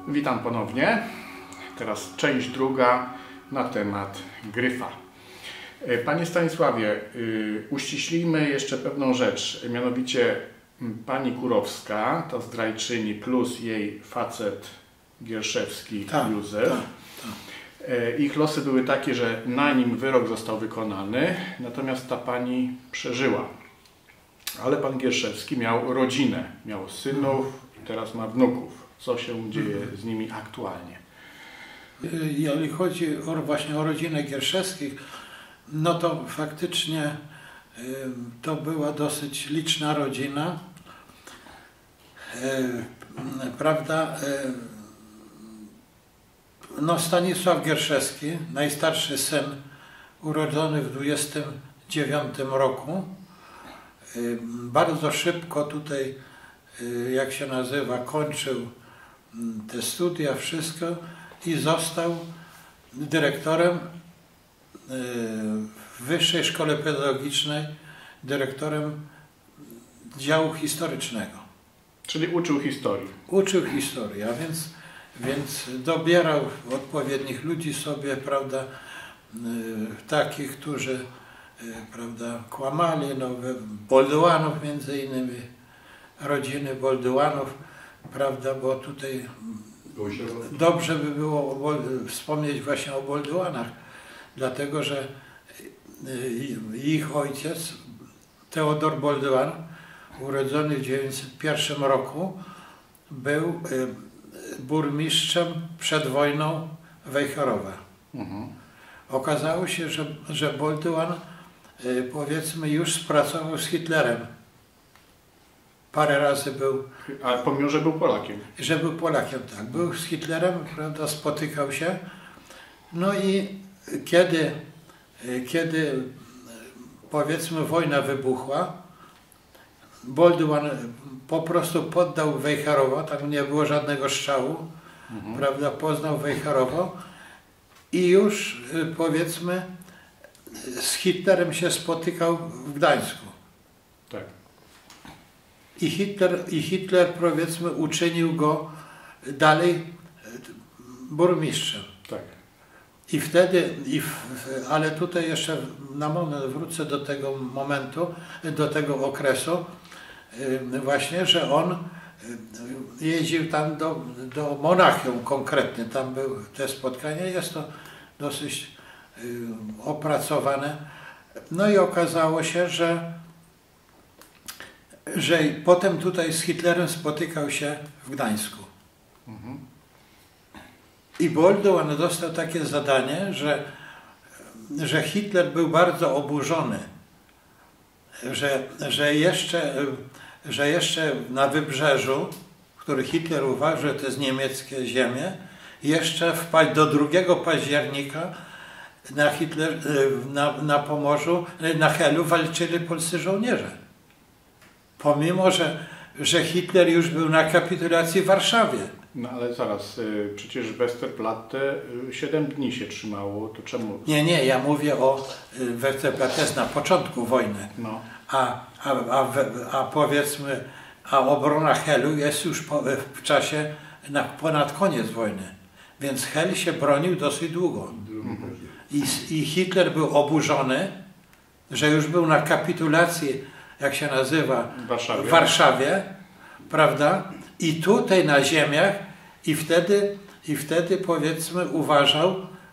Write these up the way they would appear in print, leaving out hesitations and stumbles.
Witam ponownie. Teraz część druga na temat Gryfa. Panie Stanisławie, uściślijmy jeszcze pewną rzecz, mianowicie pani Kurowska, ta zdrajczyni, plus jej facet Gierszewski, Józef. Ich losy były takie, że na nim wyrok został wykonany, natomiast ta pani przeżyła. Ale pan Gierszewski miał rodzinę, miał synów i teraz ma wnuków. Co się dzieje z nimi aktualnie? Jeżeli chodzi właśnie o rodzinę Gierszewskich, no to faktycznie to była dosyć liczna rodzina. Prawda? No Stanisław Gierszewski, najstarszy syn, urodzony w 29 roku, bardzo szybko tutaj, jak się nazywa, kończył te studia, wszystko i został dyrektorem w Wyższej Szkole Pedagogicznej, dyrektorem działu historycznego. Czyli uczył historii. Uczył historii, a więc dobierał odpowiednich ludzi sobie, prawda, takich, którzy, prawda, kłamali, no, Bolduanów między innymi, rodziny Bolduanów, prawda, bo tutaj dobrze by było wspomnieć właśnie o Bolduanach, dlatego że ich ojciec, Teodor Bolduan, urodzony w 1901 roku, był burmistrzem przed wojną Wejherowa. Okazało się, że Bolduan, powiedzmy, już współpracował z Hitlerem. Parę razy był. A pomimo, że był Polakiem. Że był Polakiem, tak. Był z Hitlerem, prawda, spotykał się. No i kiedy powiedzmy wojna wybuchła, Bolduan po prostu poddał Wejherowo, tam nie było żadnego strzału, prawda, poznał Wejherowo i już powiedzmy z Hitlerem się spotykał w Gdańsku. Tak. I Hitler powiedzmy uczynił go dalej burmistrzem. Tak. I wtedy, ale tutaj jeszcze na moment wrócę do tego momentu, do tego okresu, właśnie, że on jeździł tam do Monachium konkretnie, tam były te spotkania, jest to dosyć opracowane. No i okazało się, że potem tutaj z Hitlerem spotykał się w Gdańsku. I Bolduan dostał takie zadanie, że Hitler był bardzo oburzony, że jeszcze na wybrzeżu, który Hitler uważał, że to jest niemieckie ziemie, jeszcze wpaść do 2 października na Pomorzu, na Helu walczyli polscy żołnierze. Pomimo, że Hitler już był na kapitulacji w Warszawie. No ale zaraz, przecież Westerplatte 7 dni się trzymało, to czemu? Nie, ja mówię o Westerplatte na początku wojny. No. A powiedzmy, obrona Helu jest już w czasie ponad koniec wojny. Więc Hel się bronił dosyć długo. I Hitler był oburzony, że już był na kapitulacji, jak się nazywa, w Warszawie, prawda? I tutaj na ziemiach i wtedy powiedzmy uważał,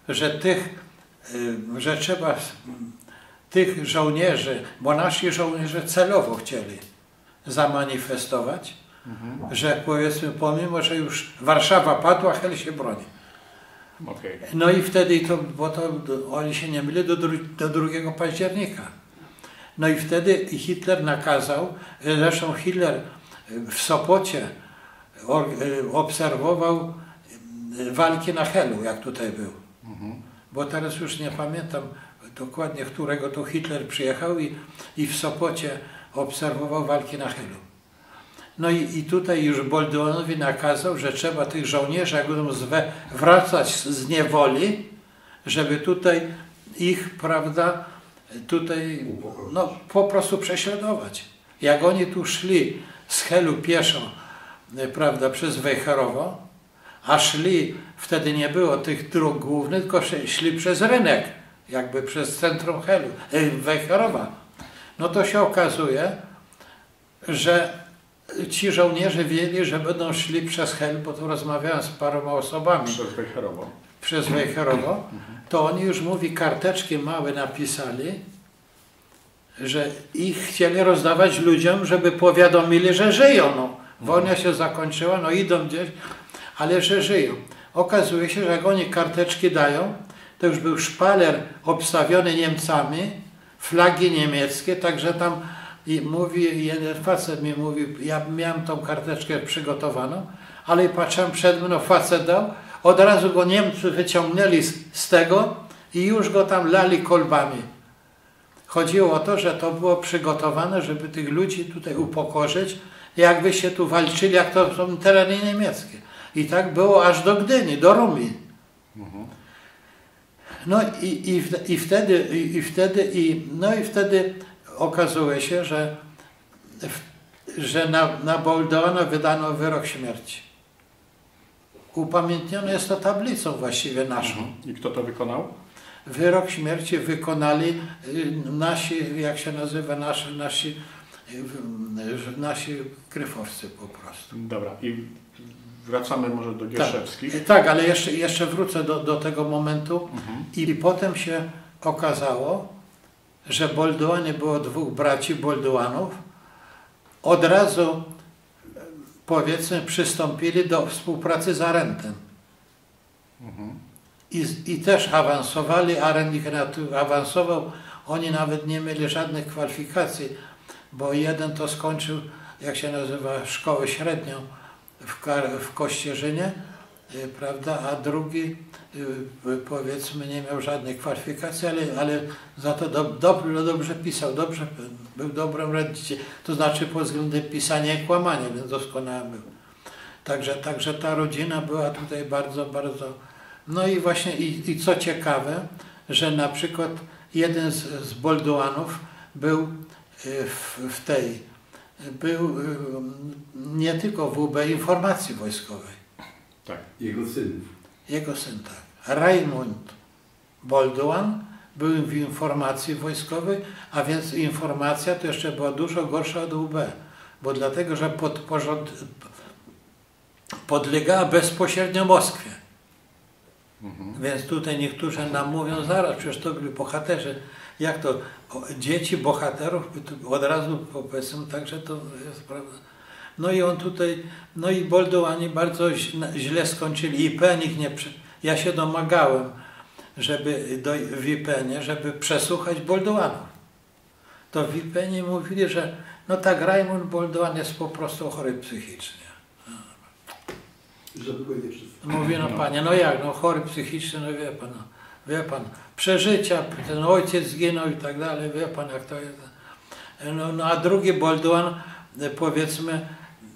że trzeba tych żołnierzy, bo nasi żołnierze celowo chcieli zamanifestować, że powiedzmy pomimo, że już Warszawa padła, Hel się broni. Okay. No i wtedy, bo oni się nie myli, do 2 października. No i wtedy Hitler nakazał, zresztą Hitler w Sopocie obserwował walki na Helu, jak tutaj był. Bo teraz już nie pamiętam dokładnie, którego to Hitler przyjechał i w Sopocie obserwował walki na Helu. No i tutaj już Bolduanowi nakazał, że trzeba tych żołnierzy, jak będą wracać z niewoli, żeby tutaj ich, prawda, tutaj no, po prostu prześladować. Jak oni tu szli z Helu pieszo, prawda, przez Wejherowo, a szli, wtedy nie było tych dróg głównych, tylko szli przez rynek, jakby przez centrum Helu, Wejherowa. No to się okazuje, że ci żołnierze wiedzieli, że będą szli przez Hel, bo tu rozmawiałem z paroma osobami. Przez Wejherowo. Przez Wejherowo. To oni już, mówi, karteczki małe napisali, że ich chcieli rozdawać ludziom, żeby powiadomili, że żyją. No, wojna się zakończyła, no idą gdzieś, ale że żyją. Okazuje się, że jak oni karteczki dają, to już był szpaler obstawiony Niemcami, flagi niemieckie, także tam i mówi, jeden facet mi mówi, ja miałem tą karteczkę przygotowaną, ale patrzyłem przed mną, facet dał, od razu go Niemcy wyciągnęli z tego i już go tam lali kolbami. Chodziło o to, że to było przygotowane, żeby tych ludzi tutaj upokorzyć, jakby się tu walczyli, jak to są tereny niemieckie. I tak było aż do Gdyni, do Rumi. No i wtedy okazuje się, że na Boldoana wydano wyrok śmierci. Upamiętnione jest to tablicą właściwie naszą. I kto to wykonał? Wyrok śmierci wykonali nasi, jak się nazywa, nasi gryfowcy po prostu. Dobra, i wracamy może do Gierszewskich. Tak, ale jeszcze wrócę do tego momentu. I potem się okazało, że Boldoanie było dwóch braci Boldoanów. Od razu, powiedzmy, przystąpili do współpracy z Arentem. I też awansowali, Arent ich awansował, oni nawet nie mieli żadnych kwalifikacji, bo jeden to skończył, jak się nazywa, szkołę średnią w Kościerzynie, prawda, a drugi, powiedzmy, nie miał żadnej kwalifikacji, ale za to dobrze pisał, był dobrym radicielem, to znaczy pod względem pisania i kłamania, więc doskonały był. Także ta rodzina była tutaj bardzo, bardzo... No i właśnie, i co ciekawe, że na przykład jeden z Boldoanów był był nie tylko w UB Informacji Wojskowej. Tak. Jego synów. Jego syn, tak. Raimund Boldoan był w Informacji Wojskowej, a więc informacja to jeszcze była dużo gorsza od UB, bo dlatego, że podlegała bezpośrednio Moskwie. Więc tutaj niektórzy nam mówią, zaraz, przecież to byli bohaterzy. Jak to? Dzieci bohaterów, od razu powiedzmy, także to jest prawda. No i on tutaj, no i Boldoani bardzo źle skończyli. IPN ich nie... Ja się domagałem, żeby w IPN-ie, żeby przesłuchać Boldoanów. To w IPN-ie mówili, że no tak, Raimund Boldoan jest po prostu chory psychicznie. Mówi, no panie, no jak, no chory psychicznie, no wie pan, przeżycia, ten ojciec zginął i tak dalej, wie pan jak to jest. No a drugi Boldoan, powiedzmy,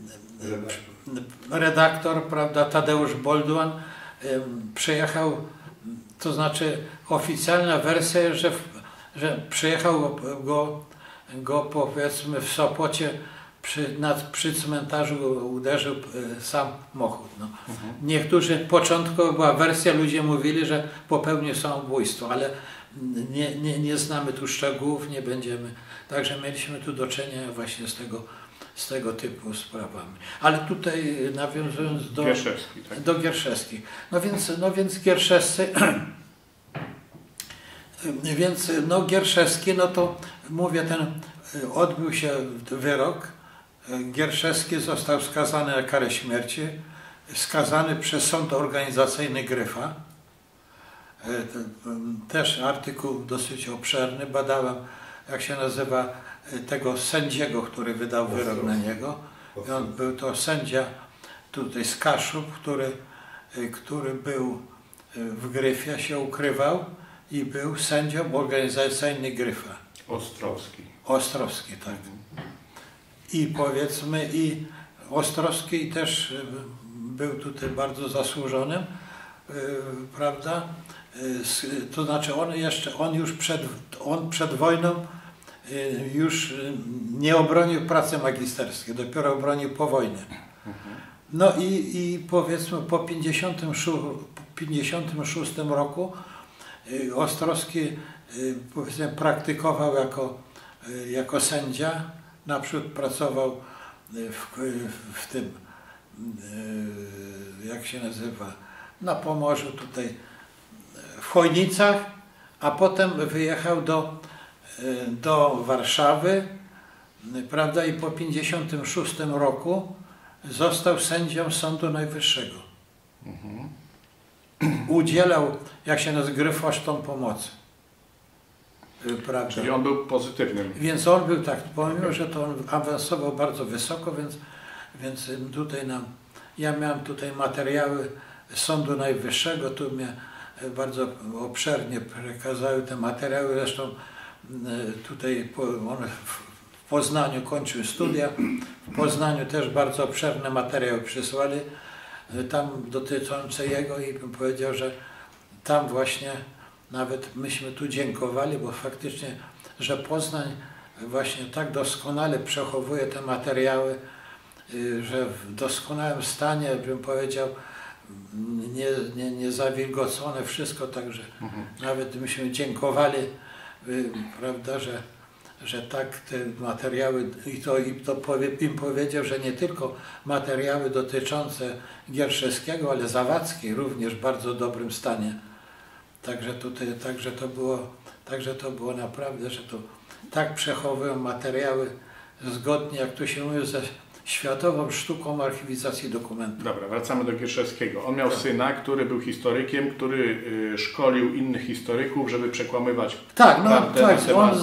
redaktor, prawda, Tadeusz Boldoan, przyjechał, to znaczy oficjalna wersja, że przyjechał go powiedzmy w Sopocie, przy cmentarzu uderzył samochód. No. Niektórzy, początkowo była wersja, ludzie mówili, że popełnił samobójstwo, ale nie znamy tu szczegółów, nie będziemy. Także mieliśmy tu do czynienia właśnie z tego typu sprawami. Ale tutaj nawiązując do Gierszewskich. No więc Gierszewscy, Gierszewski, no to mówię, odbył się wyrok. Gierszewski został skazany na karę śmierci, skazany przez sąd organizacyjny Gryfa. Też artykuł dosyć obszerny, badałem, jak się nazywa, tego sędziego, który wydał wyrok na niego. Był to sędzia tutaj z Kaszub, który był w Gryfie, się ukrywał i był sędzią organizacyjnym Gryfa. Ostrowski, tak. I powiedzmy, i Ostrowski też był tutaj bardzo zasłużonym, prawda? To znaczy on przed wojną już nie obronił pracy magisterskiej, dopiero obronił po wojnie. No i powiedzmy po 56 roku Ostrowski powiedzmy praktykował jako sędzia. Naprzód pracował w tym, jak się nazywa, na Pomorzu tutaj, w Chojnicach, a potem wyjechał do Warszawy, prawda, i po 56 roku został sędzią Sądu Najwyższego. Udzielał, jak się nazywa, gryfosztom pomocy. Prawda? Czyli on był pozytywnym. Więc on był tak, pomimo że to on awansował bardzo wysoko, więc tutaj ja miałem tutaj materiały Sądu Najwyższego, tu mnie bardzo obszernie przekazały te materiały, zresztą tutaj on w Poznaniu kończył studia, w Poznaniu też bardzo obszerne materiały przysłali tam dotyczące jego i bym powiedział, że tam właśnie nawet myśmy tu dziękowali, bo faktycznie, że Poznań właśnie tak doskonale przechowuje te materiały, że w doskonałym stanie, bym powiedział, nie zawilgocone wszystko, także nawet myśmy dziękowali, prawda, że tak te materiały, i to im powiedział, że nie tylko materiały dotyczące Gierszewskiego, ale Zawadzkiej również w bardzo dobrym stanie. Także to było naprawdę, że to tak przechowują materiały zgodnie, jak to się mówi, ze światową sztuką archiwizacji dokumentów. Dobra, wracamy do Gierszewskiego. On miał syna, który był historykiem, który szkolił innych historyków, żeby przekłamywać prawdę na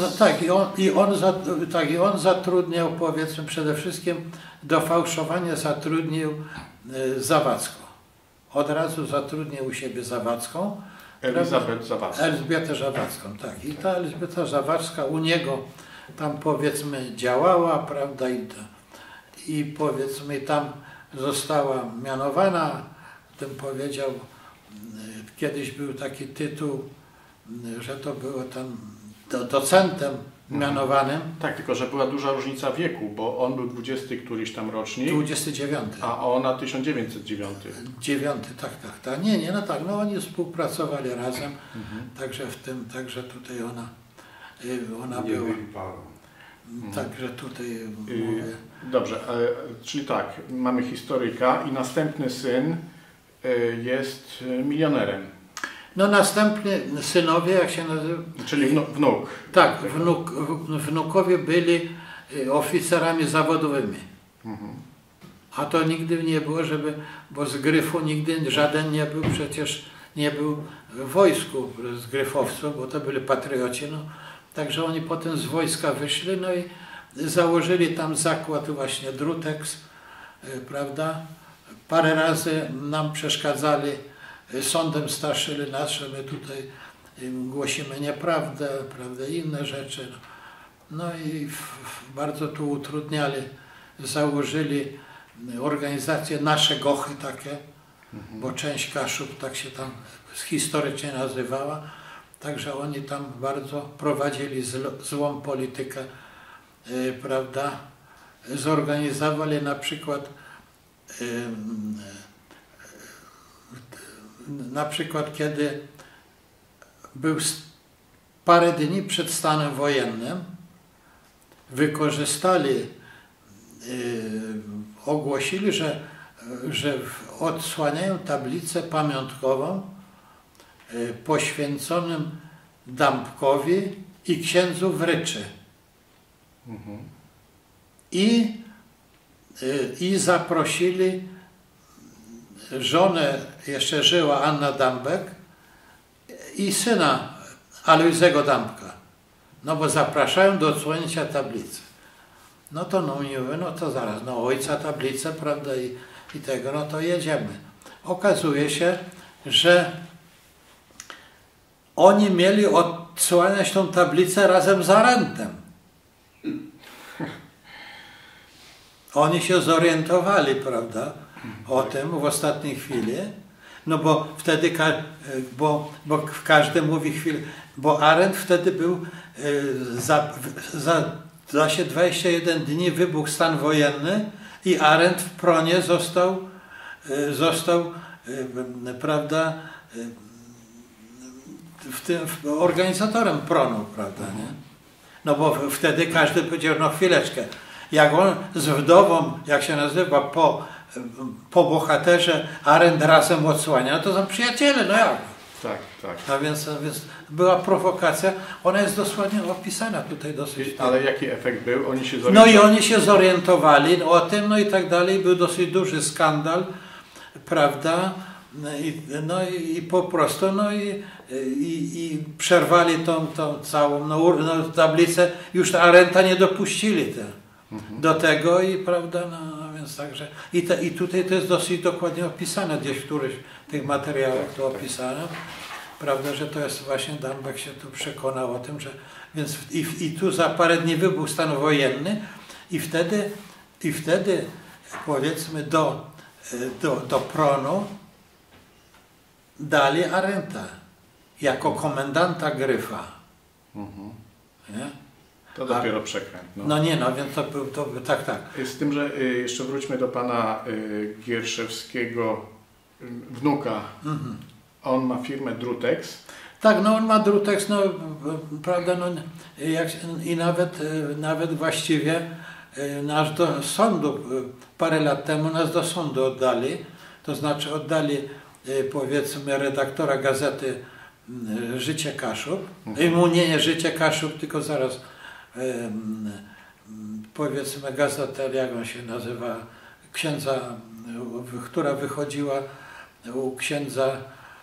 temat... I on zatrudniał, powiedzmy, przede wszystkim do fałszowania zatrudnił Zawadzką. Od razu zatrudnił u siebie Zawadzką. Elżbietę Zawadzką, tak. I ta Elżbieta Zawadzka u niego tam, powiedzmy, działała, prawda, i powiedzmy tam została mianowana, tym powiedział, kiedyś był taki tytuł, że to było tam docentem mianowanym. Tak, tylko że była duża różnica wieku, bo on był 20 któryś tam rocznik. 29. A ona 1909. 9, tak. Nie, no tak, no oni współpracowali razem, także tutaj ona była. Także tutaj mówię. Dobrze, czyli tak, mamy historyka i następny syn jest milionerem. No następny synowie, jak się nazywa? Czyli wnuk. Tak, wnukowie byli oficerami zawodowymi. A to nigdy nie było, bo z Gryfu nigdy żaden nie był, przecież nie był w wojsku z gryfowców, bo to byli patrioci. No. Także oni potem z wojska wyszli, no i założyli tam zakład właśnie Drutex, prawda? Parę razy nam przeszkadzali, sądem straszyli nas, że my tutaj głosimy nieprawdę, prawda, inne rzeczy. No i bardzo tu utrudniali, założyli organizacje Nasze Gochy takie, bo część Kaszub tak się tam historycznie nazywała. Także oni tam bardzo prowadzili złą politykę, prawda. Zorganizowali na przykład kiedy był parę dni przed stanem wojennym, wykorzystali, ogłosili, że odsłaniają tablicę pamiątkową poświęconym Dąbkowi i księdzu Wryczy. I zaprosili żonę, jeszcze żyła Anna Dąbek, i syna Alojzego Dąbka. No bo zapraszają do odsłonięcia tablicy. No to mówię, no to zaraz, no ojca tablicę, prawda, i tego, no to jedziemy. Okazuje się, że oni mieli odsłaniać tą tablicę razem z Arentem. Oni się zorientowali, prawda, o tym w ostatniej chwili, no bo wtedy, bo każdy mówi chwilę, bo Arendt wtedy był, za się 21 dni wybuchł stan wojenny i Arendt w Pronie został został, prawda, organizatorem pronu, prawda, nie? No bo wtedy każdy powiedział, no chwileczkę, jak on z wdową, jak się nazywa, po bohaterze Arendt razem odsłania, to są przyjaciele, no jak? Tak, tak. A więc była prowokacja, ona jest dosłownie opisana tutaj dosyć. Ale jaki efekt był? Oni się zorientowali. No i oni się zorientowali o tym, no i tak dalej, był dosyć duży skandal, prawda? I po prostu, i przerwali tą całą tablicę, już Arendta nie dopuścili do tego i prawda, no więc także, i tutaj to jest dosyć dokładnie opisane, gdzieś w którychś tych materiałach to opisane, prawda, że to jest właśnie Dambek się tu przekonał o tym, że więc i tu za parę dni wybuchł stan wojenny i wtedy powiedzmy do pronu dali Arendta jako komendanta Gryfa. Nie? To dopiero przekręt. No nie, no więc to tak. Z tym, że jeszcze wróćmy do pana Gierszewskiego, wnuka. On ma firmę Drutex. Tak, no on ma Drutex, no prawda, no i nawet właściwie nas do sądu, parę lat temu nas do sądu oddali, to znaczy oddali powiedzmy redaktora gazety Życie Kaszub, nie Życie Kaszub, tylko zaraz powiedzmy gazetę, jak on się nazywa, księdza, która wychodziła u księdza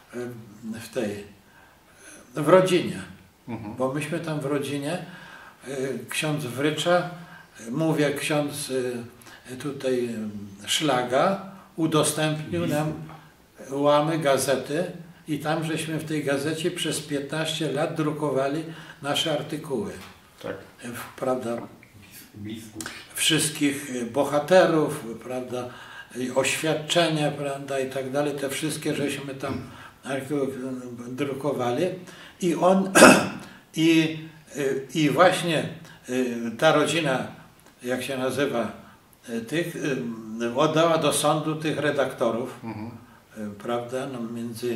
w rodzinie, bo myśmy tam w rodzinie, ksiądz Wrycza, mówię, ksiądz tutaj Szlaga udostępnił nam łamy gazety i tam żeśmy w tej gazecie przez 15 lat drukowali nasze artykuły. Tak. Prawda? Wszystkich bohaterów, prawda? Oświadczenia, prawda? I tak dalej. Te wszystkie żeśmy tam drukowali. I on i właśnie ta rodzina, jak się nazywa, tych oddała do sądu tych redaktorów. Prawda, no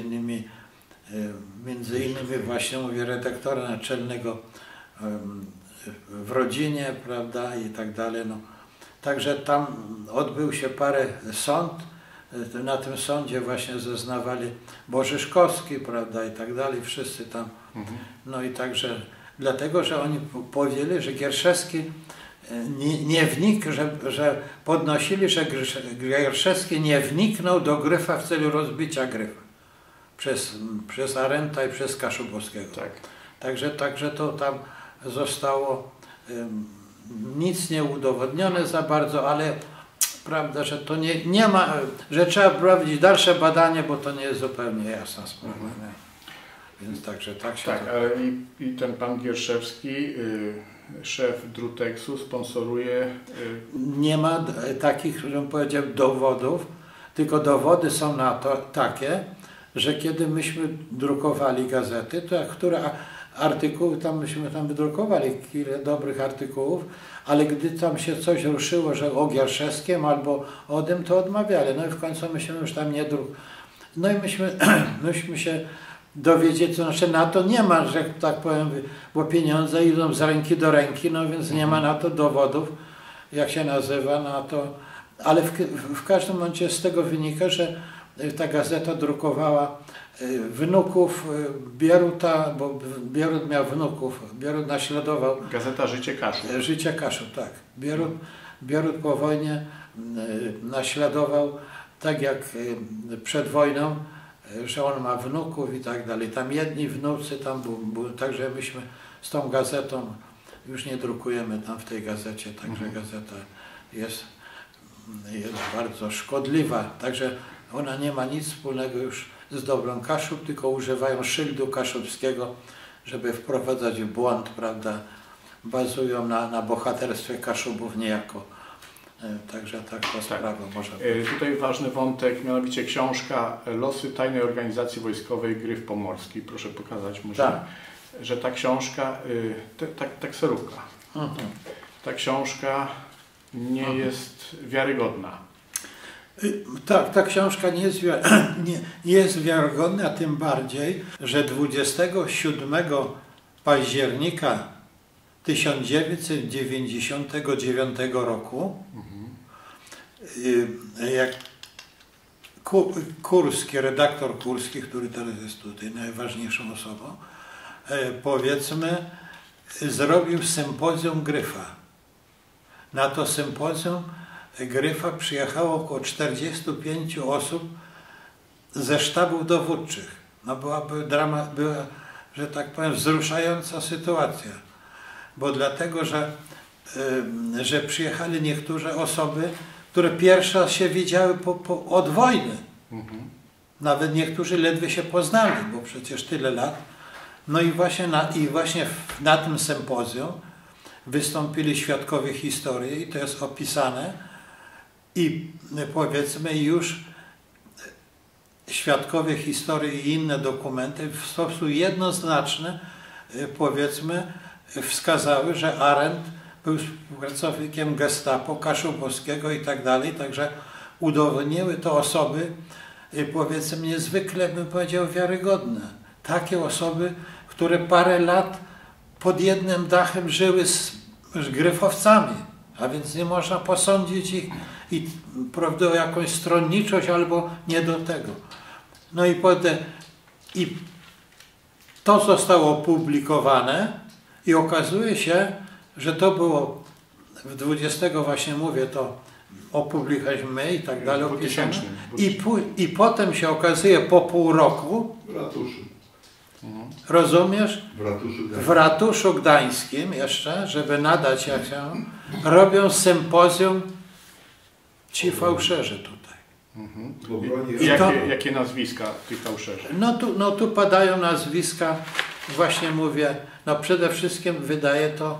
między innymi właśnie mówię redaktora naczelnego w rodzinie, prawda, i tak dalej, no. Także tam odbył się parę sąd, na tym sądzie właśnie zeznawali Bożyszkowski, prawda, i tak dalej, wszyscy tam, no i także dlatego, że oni powiedzieli, że Gierszewski że podnosili, że Gierszewski nie wniknął do Gryfa w celu rozbicia Gryfa przez Arendta i przez Kaszubowskiego. Tak. Także to tam zostało nic nie udowodnione za bardzo, ale prawda, że to nie ma, że trzeba prowadzić dalsze badanie, bo to nie jest zupełnie jasna sprawa. Więc także tak się tak, ale i ten pan Gierszewski, szef Drutexu, sponsoruje... Nie ma takich, żebym powiedział, dowodów, tylko dowody są na to takie, że kiedy myśmy drukowali gazety, to które artykuły, myśmy tam wydrukowali kilka dobrych artykułów, ale gdy tam się coś ruszyło, że o Gierszewskim albo o tym, to odmawiali. No i w końcu myśmy już tam nie No i myśmy się dowiedzieć, to znaczy na to nie ma, że tak powiem, bo pieniądze idą z ręki do ręki, no więc nie ma na to dowodów, jak się nazywa, na to, ale w każdym momencie z tego wynika, że ta gazeta drukowała wnuków Bieruta, bo Bierut miał wnuków, Bierut naśladował. Gazeta Życie Kaszub. Życie Kaszub, tak. Bierut po wojnie naśladował, tak jak przed wojną, że on ma wnuków i tak dalej. Tam jedni wnucy, tam także myśmy z tą gazetą już nie drukujemy tam w tej gazecie, także gazeta jest bardzo szkodliwa, także ona nie ma nic wspólnego już z dobrą Kaszub, tylko używają szyldu kaszubskiego, żeby wprowadzać w błąd, prawda, bazują na bohaterstwie Kaszubów niejako. Także tak to sprawa może być. Tutaj ważny wątek, mianowicie książka Losy tajnej organizacji wojskowej Gryf Pomorski. Proszę pokazać może, tak, że ta książka, takserówka, ta książka nie jest wiarygodna. Tak, ta książka nie jest, nie jest wiarygodna, a tym bardziej, że 27 października 1999 roku jak Kurski, redaktor Kurski, który teraz jest tutaj najważniejszą osobą, powiedzmy, zrobił sympozjum Gryfa. Na to sympozjum Gryfa przyjechało około 45 osób ze sztabów dowódczych. No była, że tak powiem, wzruszająca sytuacja. Bo dlatego, że przyjechali niektóre osoby, które pierwszy raz się widziały od wojny. Nawet niektórzy ledwie się poznali, bo przecież tyle lat. No i właśnie na tym sympozjum wystąpili świadkowie historii i to jest opisane i powiedzmy już świadkowie historii i inne dokumenty w sposób jednoznaczny powiedzmy wskazały, że Arendt był współpracownikiem Gestapo, Kaszubowskiego i tak dalej, także udowodniły to osoby powiedzmy niezwykle, bym powiedział, wiarygodne. Takie osoby, które parę lat pod jednym dachem żyły z gryfowcami, a więc nie można posądzić ich prawda, o jakąś stronniczość albo nie do tego. No i to zostało opublikowane i okazuje się, że to było w 20 właśnie mówię to opublikowaliśmy i tak dalej opisane. I potem się okazuje po pół roku w ratuszu. Rozumiesz? W ratuszu gdańskim jeszcze, żeby nadać jak się robią sympozjum ci fałszerzy tutaj. Jakie nazwiska tych fałszerzy? No tu padają nazwiska, właśnie mówię, no przede wszystkim wydaje to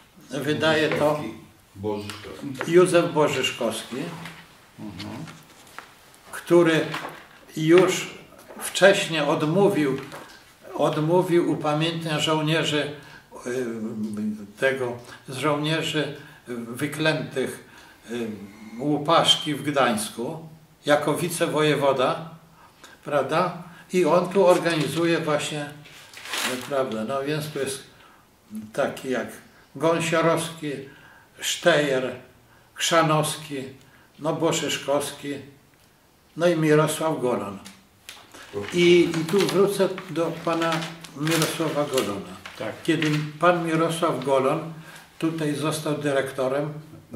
Józef Borzyszkowski, który już wcześniej odmówił upamiętnienia żołnierzy żołnierzy wyklętych Łupaszki w Gdańsku jako wicewojewoda, prawda? I on tu organizuje właśnie, prawda, no więc tu jest taki jak Gąsiorowski, Sztejer, Chrzanowski, no Borzyszkowski, no i Mirosław Golon. I tu wrócę do pana Mirosława Golona. Tak. Kiedy pan Mirosław Golon tutaj został dyrektorem,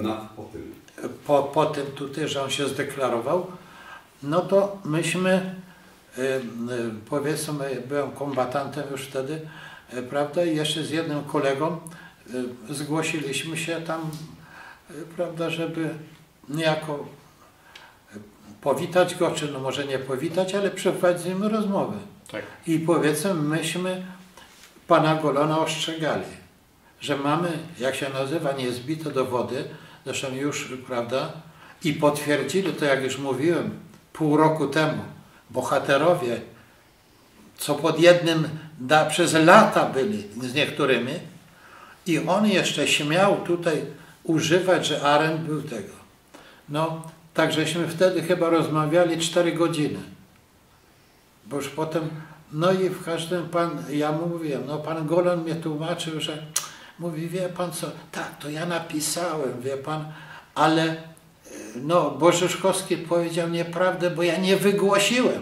po tym tutaj, że on się zdeklarował, no to myśmy, powiedzmy, byłem kombatantem już wtedy, prawda, i jeszcze z jednym kolegą zgłosiliśmy się tam, prawda, żeby niejako powitać go, czy no może nie powitać, ale przeprowadzić z nim rozmowę. Tak. I powiedzmy, myśmy pana Golona ostrzegali, że mamy, jak się nazywa, niezbite dowody, zresztą już, prawda, i potwierdzili to, jak już mówiłem, pół roku temu, bohaterowie, co pod jednym, przez lata byli z niektórymi, i on jeszcze śmiał tutaj używać, że Arendt był tego. No, tak żeśmy wtedy chyba rozmawiali 4 godziny. Bo już potem, no i w każdym ja mu mówiłem, no pan Golon mnie tłumaczył, że mówi, wie pan co, tak, to ja napisałem, wie pan, ale no Borzyszkowski powiedział nieprawdę, bo ja nie wygłosiłem.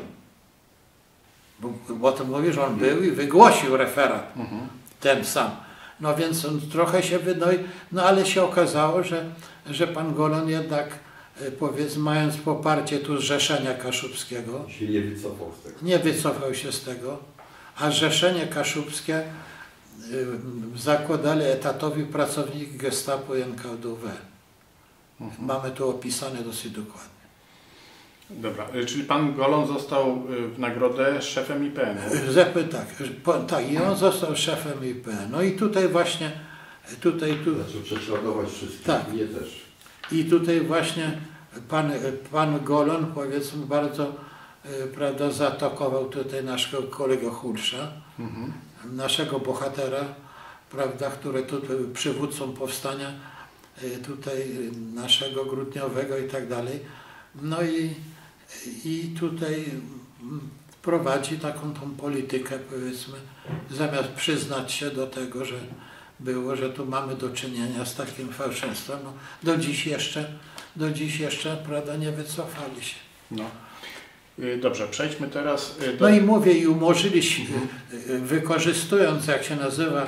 Bo to mówi, że on był i wygłosił referat, ten sam. No więc on trochę się no ale się okazało, że pan Golon jednak, powiedzmy, mając poparcie tu Zrzeszenia Kaszubskiego, się nie wycofał z tego. Nie wycofał się z tego, a Zrzeszenie Kaszubskie zakładali etatowi pracownicy Gestapo i NKWD. Mamy to opisane dosyć dokładnie. Dobra, czyli pan Golon został w nagrodę szefem IPN. Tak, i on został szefem IPN. No i tutaj właśnie, Zaczął prześladować wszystkich, tak. Mnie też. I tutaj właśnie pan Golon, powiedzmy, bardzo, prawda, zaatakował tutaj naszego kolegę Hulsza, naszego bohatera, prawda, który tutaj był przywódcą powstania tutaj naszego grudniowego i tak dalej. No i tutaj prowadzi taką tą politykę, powiedzmy, zamiast przyznać się do tego, że było, że tu mamy do czynienia z takim fałszerstwem. No, do dziś jeszcze, prawda, nie wycofali się. No. Dobrze, przejdźmy teraz do... No i mówię, i umorzyliśmy, wykorzystując, jak się nazywa,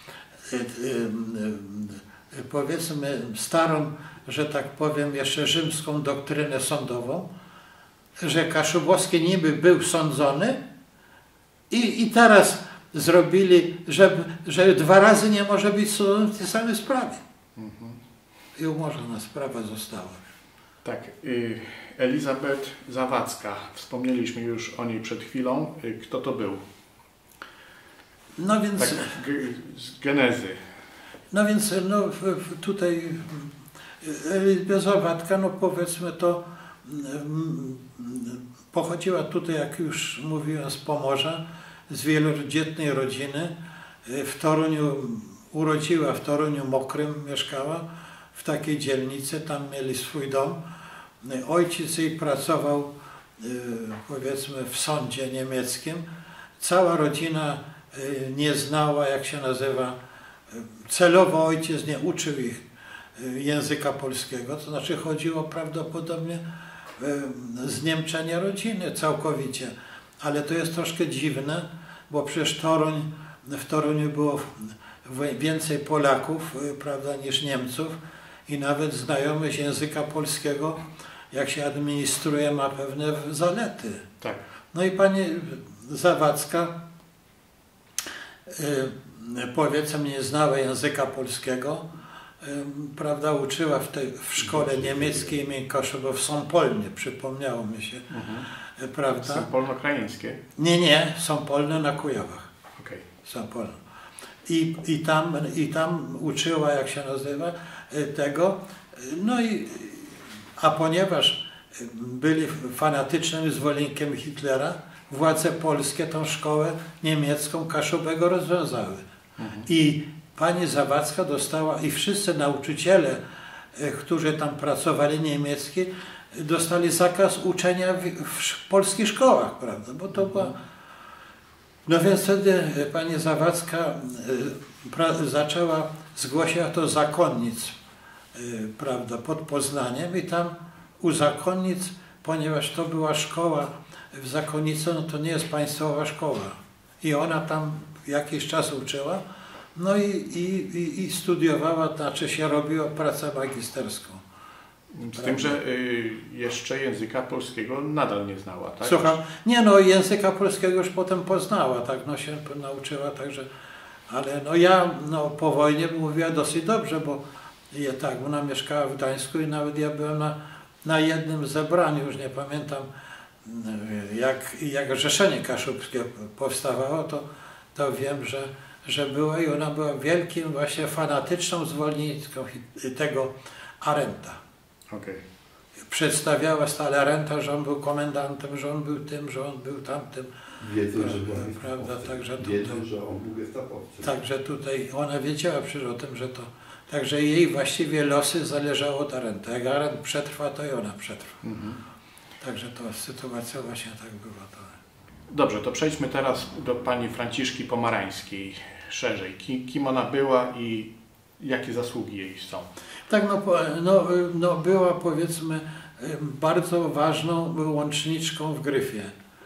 powiedzmy starą, że tak powiem, jeszcze rzymską doktrynę sądową, że Kaszubowski niby był sądzony i teraz zrobili, że 2 razy nie może być sądzony w tej samej sprawie. I umorzona sprawa została. Tak, Elizabeth Zawadzka, wspomnieliśmy już o niej przed chwilą. Kto to był? No więc... Tak, z genezy. No więc no, tutaj Elizabeth Zawadzka, no powiedzmy to, pochodziła tutaj, jak już mówiłem, z Pomorza, z wielodzietnej rodziny. W Toruniu, urodziła w Toruniu Mokrym, mieszkała w takiej dzielnicy, tam mieli swój dom. Ojciec jej pracował, powiedzmy, w sądzie niemieckim. Cała rodzina nie znała, jak się nazywa, celowo ojciec nie uczył ich języka polskiego, to znaczy chodziło prawdopodobnie zniemczenie rodziny całkowicie. Ale to jest troszkę dziwne, bo przecież w Toruniu było więcej Polaków, prawda, niż Niemców i nawet znajomość języka polskiego, jak się administruje, ma pewne zalety. Tak. No i pani Zawadzka, powiedzmy, nie znała języka polskiego, prawda, uczyła w szkole niemieckiej imienia Kaszubów w Sąpolnie, przypomniało mi się, prawda? Sąpolno-krajeńskie? Nie, Sąpolne na Kujawach. Okay. Sąpolne. I tam uczyła, jak się nazywa, tego. No a ponieważ byli fanatycznym zwolennikiem Hitlera, władze polskie tą szkołę niemiecką Kaszubego rozwiązały. I pani Zawadzka dostała, i wszyscy nauczyciele, którzy tam pracowali niemiecki, dostali zakaz uczenia w polskich szkołach, prawda? Bo to była... No więc wtedy pani Zawadzka zgłosiła to zakonnic, prawda, pod Poznaniem i tam u zakonnic, ponieważ to była szkoła w Zakonnicy, no to nie jest państwowa szkoła. I ona tam jakiś czas uczyła, no i studiowała, znaczy się robiła pracę magisterską. Z tym, że jeszcze języka polskiego nadal nie znała, tak? Słucham? Nie, no języka polskiego już potem poznała, tak, no się nauczyła, także, ale no ja no, po wojnie mówiła dosyć dobrze, bo tak, ona mieszkała w Gdańsku i nawet ja byłem na jednym zebraniu, już nie pamiętam, jak Zrzeszenie Kaszubskie powstawało, to wiem, że była i ona była wielkim właśnie fanatyczną zwolenniczką tego Arendta. Okay. Przedstawiała stale Arendta, że on był komendantem, że on był tym, że on był tamtym. Wiedzą, prawda, także wiedzą, że on był gestapowcem. Także tutaj ona wiedziała przecież o tym, że to... Także jej właściwie losy zależały od Arendta. Jak Arendt przetrwa, to i ona przetrwa. Także to sytuacja właśnie tak była. Dobrze, to przejdźmy teraz do pani Franciszki Pomarańskiej szerzej. Kim ona była i jakie zasługi jej są? Tak, no była, powiedzmy, bardzo ważną łączniczką w Gryfie.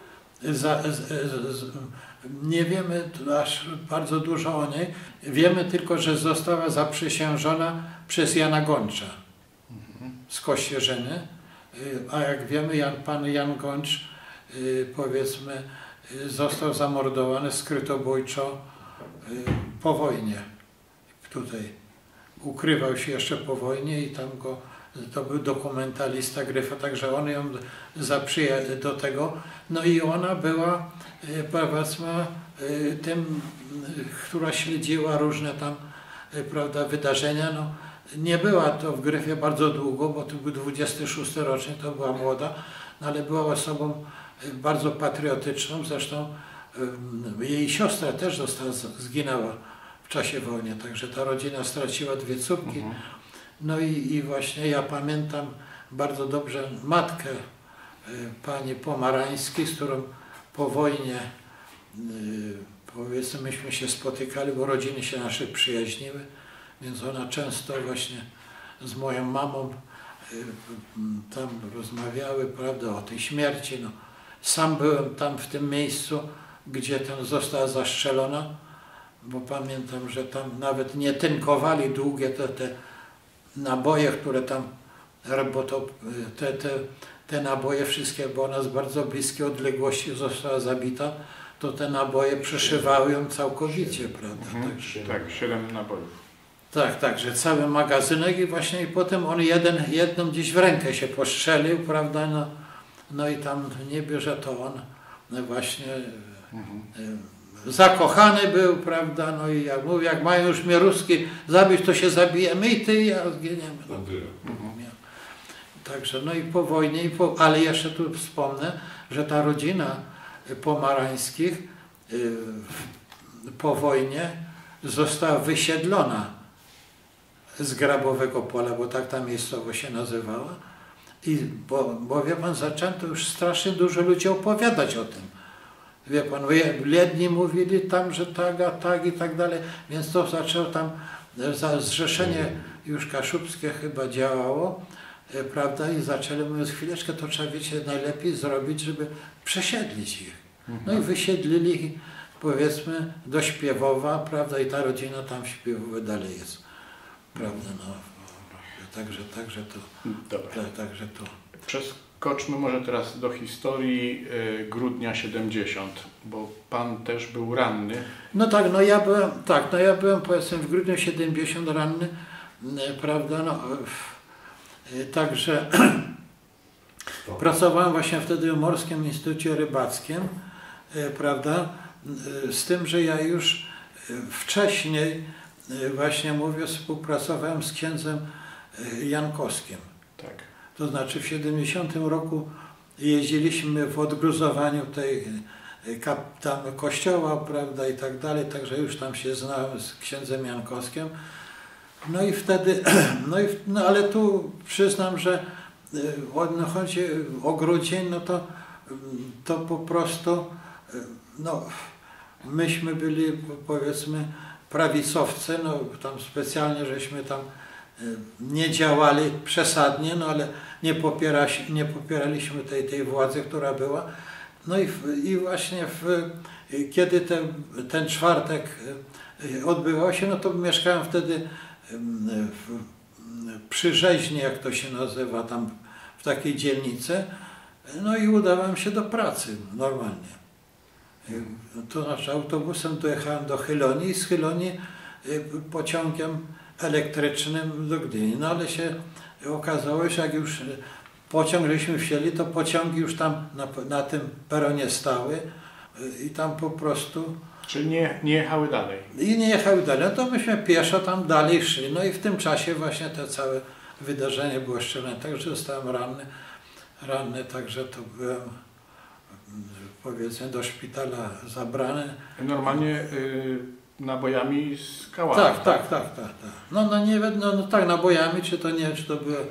Nie wiemy aż bardzo dużo o niej. Wiemy tylko, że została zaprzysiężona przez Jana Goncza z Kościerzyny. A jak wiemy, pan Jan Goncz, powiedzmy, został zamordowany skrytobójczo po wojnie. Tutaj ukrywał się jeszcze po wojnie i tam to był dokumentalista Gryfa, także on ją zaprzyjaźnił do tego. No i ona była, powiedzmy, tym, która śledziła różne tam, prawda, wydarzenia. No, nie była to w Gryfie bardzo długo, bo to był 26 rocznik, to była młoda, no, ale była osobą bardzo patriotyczną. Zresztą jej siostra też zginęła w czasie wojny, także ta rodzina straciła 2 córki. No i właśnie ja pamiętam bardzo dobrze matkę pani Pomarańskiej, z którą po wojnie powiedzmy myśmy się spotykali, bo rodziny się nasze przyjaźniły, więc ona często właśnie z moją mamą tam rozmawiały, prawda, o tej śmierci. No, sam byłem tam w tym miejscu, gdzie ten została zastrzelona, bo pamiętam, że tam nawet nie tynkowali długie te naboje, które tam, bo to te naboje wszystkie, bo ona z bardzo bliskiej odległości została zabita, to te naboje przeszywały ją całkowicie, prawda? Tak, 7 nabojów. Tak, że cały magazynek i właśnie i potem on jedną gdzieś w rękę się postrzelił, prawda? No i tam niby, że to on właśnie zakochany był, prawda? No i jak mówię, jak mają już mnie Ruski zabić, to się zabijemy i ty i ja zginiemy. No. Także no i po wojnie, ale jeszcze tu wspomnę, że ta rodzina Pomarańskich po wojnie została wysiedlona z Grabowego Pola, bo tak ta miejscowość się nazywała. Bo wie pan, zaczęto już strasznie dużo ludzi opowiadać o tym. Wie pan, jedni mówili tam, że tak, a tak i tak dalej, więc to zaczęło tam, zrzeszenie już kaszubskie chyba działało, prawda, i zaczęli mówiąc, chwileczkę, to trzeba, wiecie, najlepiej zrobić, żeby przesiedlić ich. No i wysiedlili ich, powiedzmy, do Śpiewowa, prawda, i ta rodzina tam w Śpiewowie dalej jest, prawda, no. Także to. Dobra. Także to. Przeskoczmy może teraz do historii grudnia 70, bo pan też był ranny. No tak, ja byłem powiedzmy w grudniu 70 ranny, prawda, no. Także pracowałem właśnie wtedy w Morskim Instytucie Rybackim, prawda, z tym, że ja już wcześniej, właśnie mówię, współpracowałem z księdzem Jankowskim. Tak. To znaczy w 70 roku jeździliśmy w odgruzowaniu tej tam kościoła, prawda, i tak dalej, także już tam się znałem z księdzem Jankowskim. No i wtedy, no ale tu przyznam, że chodzi o grudzień, no to po prostu, no myśmy byli, powiedzmy, prawicowcy, no tam specjalnie żeśmy tam nie działali przesadnie, no ale nie popieraliśmy tej władzy, która była. No i właśnie kiedy ten czwartek odbywał się, no to mieszkałem wtedy przy Rzeźni, jak to się nazywa, tam w takiej dzielnicy, no i udawałem się do pracy normalnie. To znaczy autobusem dojechałem do Chylonii i z Chylonii pociągiem elektrycznym do Gdyni. No ale się okazało, że jak już pociąg żeśmy wsiedli, to pociągi już tam na tym peronie stały i tam po prostu... Czyli nie jechały dalej? I nie jechały dalej. No to myśmy pieszo tam dalej szli. No i w tym czasie właśnie te całe wydarzenie było szczelne. Także zostałem ranny, także to byłem, powiedzmy, do szpitala zabrany. Normalnie nabojami z kałach. Tak. No nie wiem, no tak, nabojami, czy to nie, czy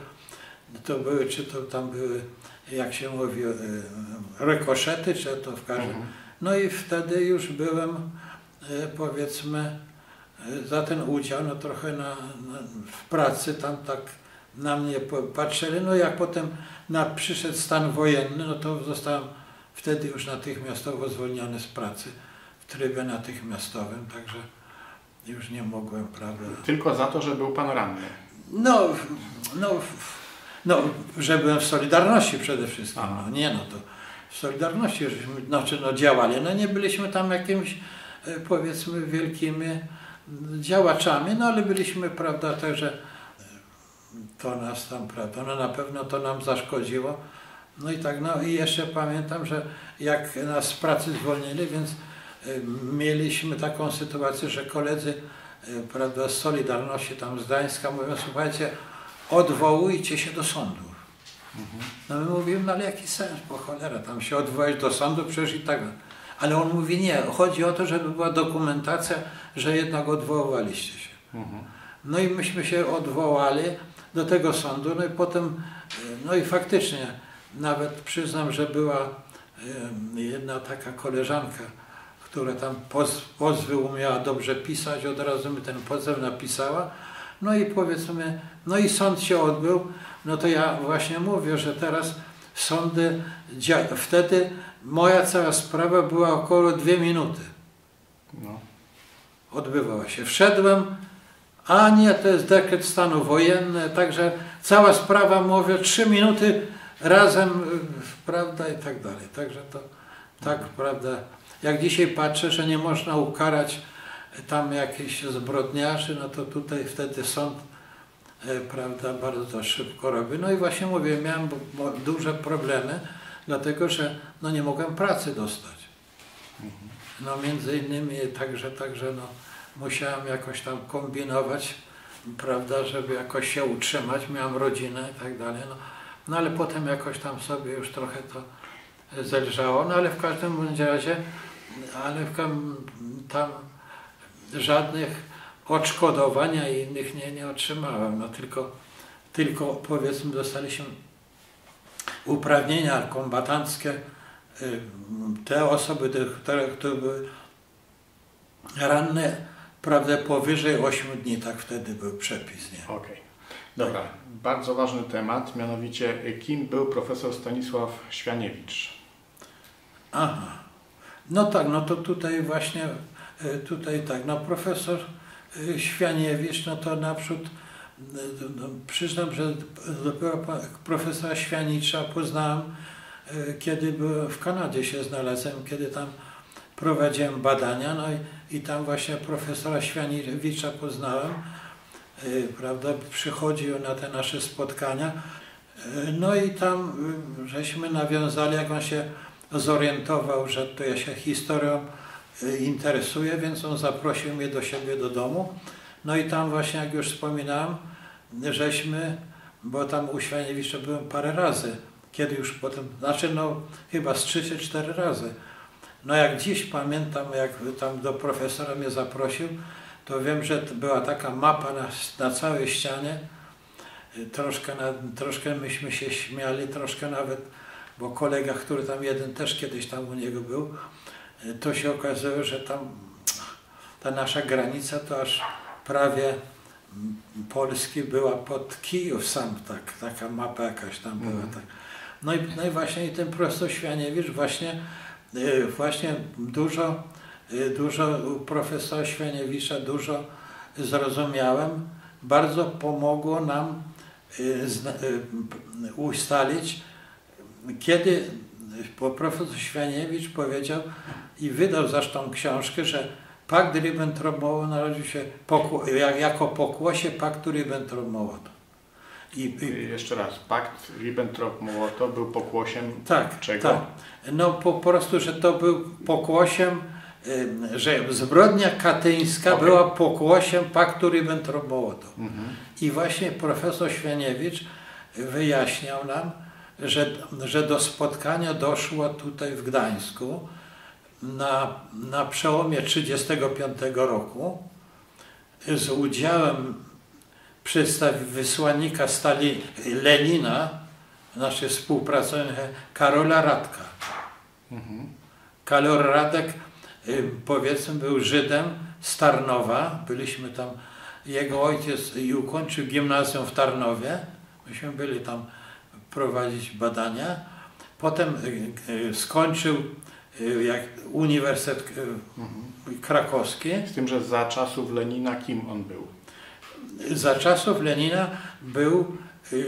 to tam były, jak się mówi, rykoszety, czy to w każdym. No i wtedy już byłem, powiedzmy, za ten udział, no trochę w pracy tam tak na mnie patrzyli. No jak potem przyszedł stan wojenny, no to zostałem wtedy już natychmiastowo zwolniony z pracy w trybie natychmiastowym, także już nie mogłem, prawda. Tylko za to, że był pan ranny? No, że byłem w Solidarności przede wszystkim. No, to w Solidarności żeśmy działali. No nie byliśmy tam jakimiś, powiedzmy, wielkimi działaczami, no ale byliśmy, prawda, także to nas tam, prawda, no na pewno to nam zaszkodziło. No i tak, no i jeszcze pamiętam, że jak nas z pracy zwolnili, więc mieliśmy taką sytuację, że koledzy, prawda, z Solidarności tam z Gdańska mówią, słuchajcie, odwołujcie się do sądu. No my mówimy, no ale jaki sens, bo cholera, tam się odwołać do sądu, przecież i tak. Ale on mówi, nie, chodzi o to, żeby była dokumentacja, że jednak odwoływaliście się. No i myśmy się odwołali do tego sądu, no i potem, no i faktycznie, nawet przyznam, że była jedna taka koleżanka, która tam pozwy umiała dobrze pisać, od razu mi ten pozew napisała, no i powiedzmy, no i sąd się odbył, no to ja właśnie mówię, że teraz sądy, wtedy moja cała sprawa była około 2 minuty. No. Odbywała się. Wszedłem, a nie, to jest dekret stanu wojenny, także cała sprawa, mówię, 3 minuty razem, prawda, i tak dalej. Także to tak, prawda, jak dzisiaj patrzę, że nie można ukarać tam jakichś zbrodniarzy, no to tutaj wtedy sąd, prawda, bardzo szybko robi. No i właśnie mówię, miałem duże problemy, dlatego że no nie mogłem pracy dostać. No między innymi także no, musiałem jakoś tam kombinować, prawda, żeby jakoś się utrzymać, miałem rodzinę i tak dalej. No ale potem jakoś tam sobie już trochę to zelżało, no ale w każdym bądź razie, tam żadnych odszkodowania i innych nie otrzymałem, no tylko powiedzmy dostaliśmy uprawnienia kombatanckie, te osoby, które były ranne, prawda, powyżej 8 dni, tak wtedy był przepis, nie? Okej. Dobra, bardzo ważny temat, mianowicie kim był profesor Stanisław Świaniewicz? Aha, no tak, no to tutaj właśnie, tak, no profesor Świaniewicz, no to naprzód, no, przyznam, że dopiero profesora Świanicza poznałem, kiedy byłem w Kanadzie, się znalazłem, kiedy tam prowadziłem badania, no i tam właśnie profesora Świaniewicza poznałem, prawda, przychodził na te nasze spotkania, no i tam żeśmy nawiązali, jak on się zorientował, że to ja się historią interesuję, więc on zaprosił mnie do siebie do domu, no i tam właśnie, jak już wspominałem, żeśmy, bo tam u Świaniewicza byłem parę razy, kiedy już potem, znaczy no chyba z 3 czy 4 razy. No jak dziś pamiętam, jak tam do profesora mnie zaprosił, to wiem, że była taka mapa na całej ścianie. Troszkę myśmy się śmiali, troszkę nawet, bo kolega, który tam jeden też kiedyś tam u niego był, to się okazało, że tam ta nasza granica to aż prawie Polski była pod Kijów sam, tak, taka mapa jakaś tam była. Tak. No i właśnie ten profesor Świaniewicz właśnie dużo u profesora Świaniewicza dużo zrozumiałem. Bardzo pomogło nam ustalić, kiedy profesor Świaniewicz powiedział i wydał zresztą książkę, że pakt Ribbentrop-Mołotow narodził się jako pokłosie paktu Ribbentrop-Mołotow. Jeszcze raz, pakt Ribbentrop-Mołotow był pokłosiem czego? Tak. No po prostu, że to był pokłosiem, że zbrodnia katyńska była pokłosiem paktu Ribbentrop-Mołotow. I właśnie profesor Świaniewicz wyjaśniał nam, że do spotkania doszło tutaj w Gdańsku na przełomie 1935 roku z udziałem wysłannika Lenina, naszych współpracownika Karola Radka. Karol Radek, powiedzmy, był Żydem z Tarnowa, byliśmy tam, jego ojciec ukończył gimnazjum w Tarnowie, myśmy byli tam prowadzić badania, potem skończył Uniwersytet Krakowski. Z tym, że za czasów Lenina kim on był? Za czasów Lenina był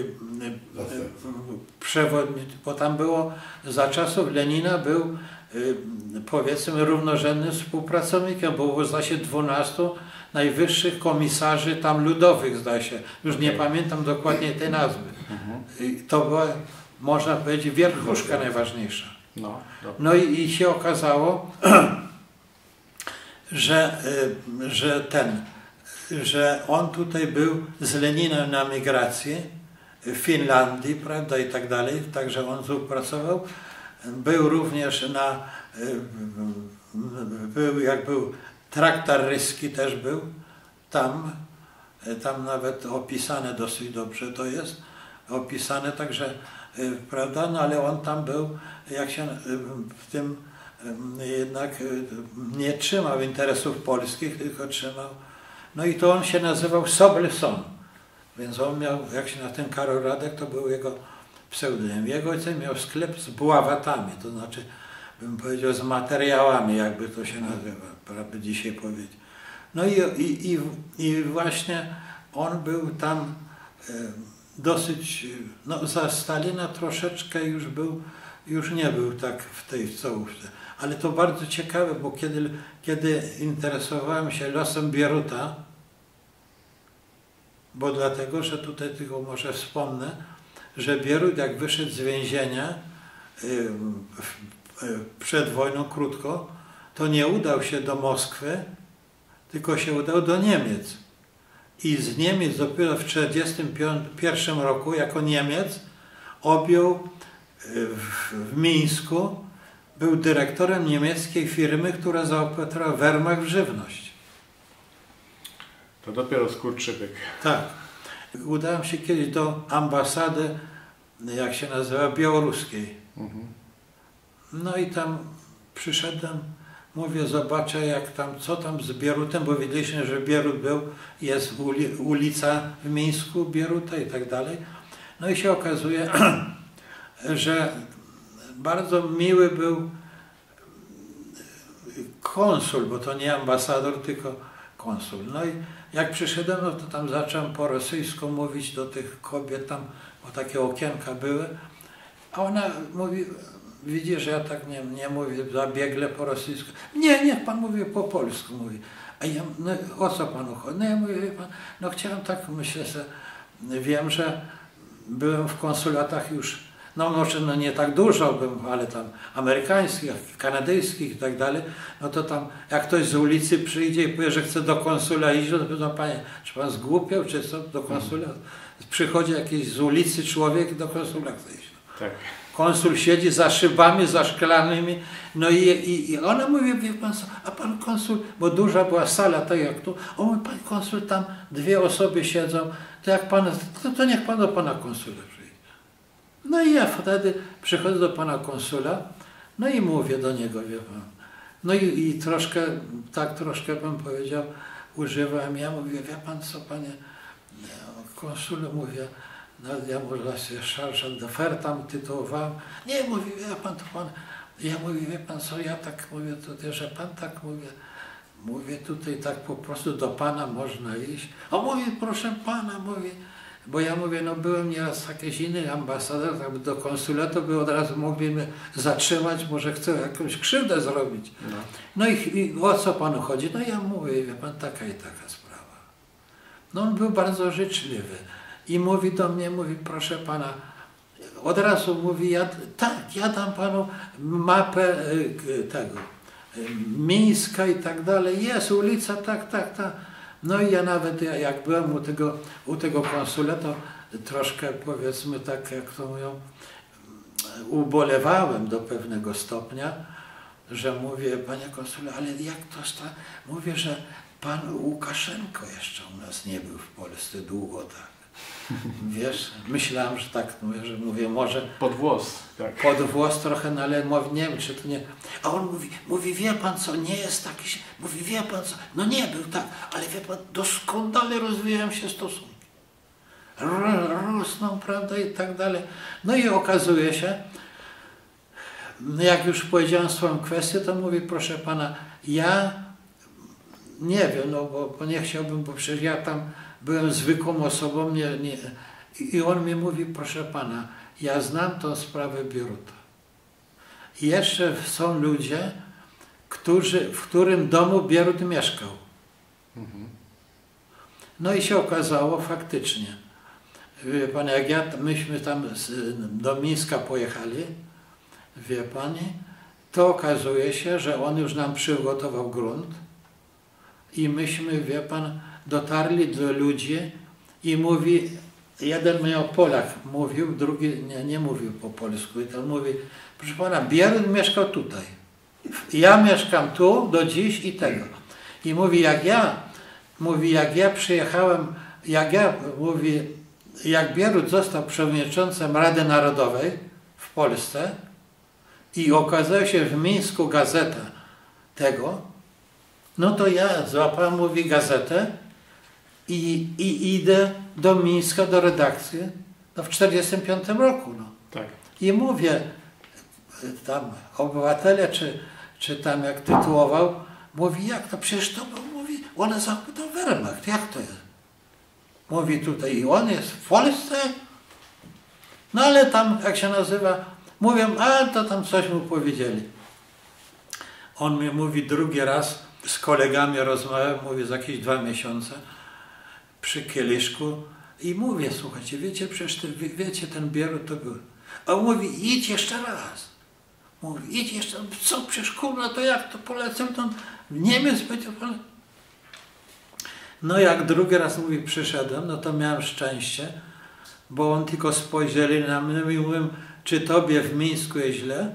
przewodniczący, bo tam było, za czasów Lenina był, powiedzmy, równorzędnym współpracownikiem, bo było, zdaje się, 12 najwyższych komisarzy tam ludowych, zdaje się. Już nie pamiętam dokładnie tej nazwy. To była, można powiedzieć, wierchuszka najważniejsza. No i się okazało, że on tutaj był z Leninem na migracji w Finlandii, prawda, i tak dalej, także on współpracował. Był również był traktat ryski też był tam, tam nawet opisane dosyć dobrze to jest, opisane także, prawda, no ale on tam był, jak się w tym jednak nie trzymał interesów polskich, tylko trzymał, no i to on się nazywał Sobelson, więc on miał, jak się na ten Karol Radek, to był jego pseudonim. Jego ojciec miał sklep z buławatami, to znaczy, bym powiedział, z materiałami, jakby to się nazywa, prawda, dzisiaj powiedzieć. No i właśnie on był tam dosyć, no za Stalina troszeczkę już nie był tak w tej czołówce. Ale to bardzo ciekawe, bo kiedy interesowałem się losem Bieruta, bo dlatego, że tutaj tylko może wspomnę, że Bierut jak wyszedł z więzienia przed wojną krótko, to nie udał się do Moskwy, tylko się udał do Niemiec. I z Niemiec dopiero w 1941 roku jako Niemiec objął w Mińsku, był dyrektorem niemieckiej firmy, która zaopatrzyła Wehrmacht w żywność. To dopiero skurczybyk. Tak. Udałem się kiedyś do ambasady, jak się nazywa, białoruskiej. No i tam przyszedłem, mówię, zobaczę jak tam, co tam z Bierutem, bo wiedzieliśmy, że Bierut jest ulica w Mińsku Bieruta i tak dalej. No i się okazuje, że bardzo miły był konsul, bo to nie ambasador, tylko konsul. No i jak przyszedłem, no to tam zacząłem po rosyjsku mówić do tych kobiet tam, bo takie okienka były, a ona mówi, widzi, że ja tak nie mówię zabiegle po rosyjsku. Nie, pan mówi po polsku, mówi. A ja, no o co panu chodzi? No ja mówię, wie pan, no chciałem tak, myślę, że wiem, że byłem w konsulatach już, no może no nie tak dużo bym, ale tam amerykańskich, kanadyjskich i tak dalej, no to tam jak ktoś z ulicy przyjdzie i powie, że chce do konsula iść, to powiedzą, panie, czy pan zgłupiał, czy co, do konsula? Przychodzi jakiś z ulicy człowiek do konsula chce iść. Tak. Konsul siedzi za szybami, za szklanymi, no i ona mówi, wie pan co, a pan konsul, bo duża była sala, tak jak tu, on mówi, pan konsul, tam 2 osoby siedzą, to jak pan, to niech pan do pana konsula przyjdzie. No i ja wtedy przychodzę do pana konsula, no i mówię do niego, wie pan. No i troszkę, tak troszkę bym powiedział, używałem, ja mówię, wie pan co, panie konsulu, mówię, no, ja może się Charles d'Affaires tam tytułowałem. Nie, mówi, wie pan, to pan, ja mówię, wie pan co, ja tak mówię tutaj, że pan tak mówię tutaj tak po prostu do pana można iść. A mówi, proszę pana, mówi, bo ja mówię, no byłem nieraz jakiś inny ambasador, tak do konsulatu by od razu mogli mnie zatrzymać, może chcę jakąś krzywdę zrobić. No i o co panu chodzi? No ja mówię, wie pan, taka i taka sprawa. No on był bardzo życzliwy. I mówi do mnie, mówi, proszę pana, od razu mówi, ja dam panu mapę tego, Mińska i tak dalej, jest ulica, tak. No i ja nawet, jak byłem u tego konsula, to troszkę, powiedzmy tak, jak to mówią, ubolewałem do pewnego stopnia, że mówię, panie konsule, ale jak to mówię, że pan Łukaszenko jeszcze u nas nie był w Polsce długo, tak. Wiesz, myślałem, że tak, mówię, może... Pod włos, tak. Pod włos trochę, no ale nie wiem, czy to nie... A on mówi, wie pan co, nie jest taki... Mówi, wie pan co, no nie był tak, ale wie pan, doskonale rozwijają się stosunki. Rosną, prawda, i tak dalej. No i okazuje się, jak już powiedziałem swoją kwestię, to mówi, proszę pana, ja nie wiem, no bo nie chciałbym, bo przecież ja tam byłem zwykłą osobą, i on mi mówi, proszę pana, ja znam tą sprawę Bieruta. I jeszcze są ludzie, w którym domu Bierut mieszkał. No i się okazało faktycznie. Wie pan, jak myśmy tam do Mińska pojechali, wie pani, to okazuje się, że on już nam przygotował grunt i myśmy, wie pan, dotarli do ludzi i mówi, jeden miał Polak mówił, drugi nie mówił po polsku i to mówi, proszę pana, Bierut mieszkał tutaj. Ja mieszkam tu do dziś i tego. I mówi, jak ja przyjechałem jak Bierut został przewodniczącym Rady Narodowej w Polsce i okazała się w Mińsku gazeta tego, no to ja złapałem, mówi, gazetę i idę do Mińska, do redakcji, no w 1945 roku. No. Tak. I mówię, tam obywatele, czy tam jak tytułował, mówi, jak to, przecież to był, mówi, one zakładał Wehrmacht, jak to jest? Mówi tutaj, i on jest w Polsce? No ale tam, jak się nazywa, mówią, a to tam coś mu powiedzieli. On mi mówi, drugi raz z kolegami rozmawiał, mówi, za jakieś 2 miesiące, przy kieliszku i mówię, słuchajcie, wiecie, przecież wiecie, ten Bierut to był. A on mówi, idź jeszcze raz. Mówi, idź jeszcze, co, przecież kurwa, to jak to polecę, to Niemiec będzie polecał. No jak drugi raz, mówi, przyszedłem, no to miałem szczęście, bo on tylko spojrzeli na mnie i mówią, czy tobie w Mińsku jest źle?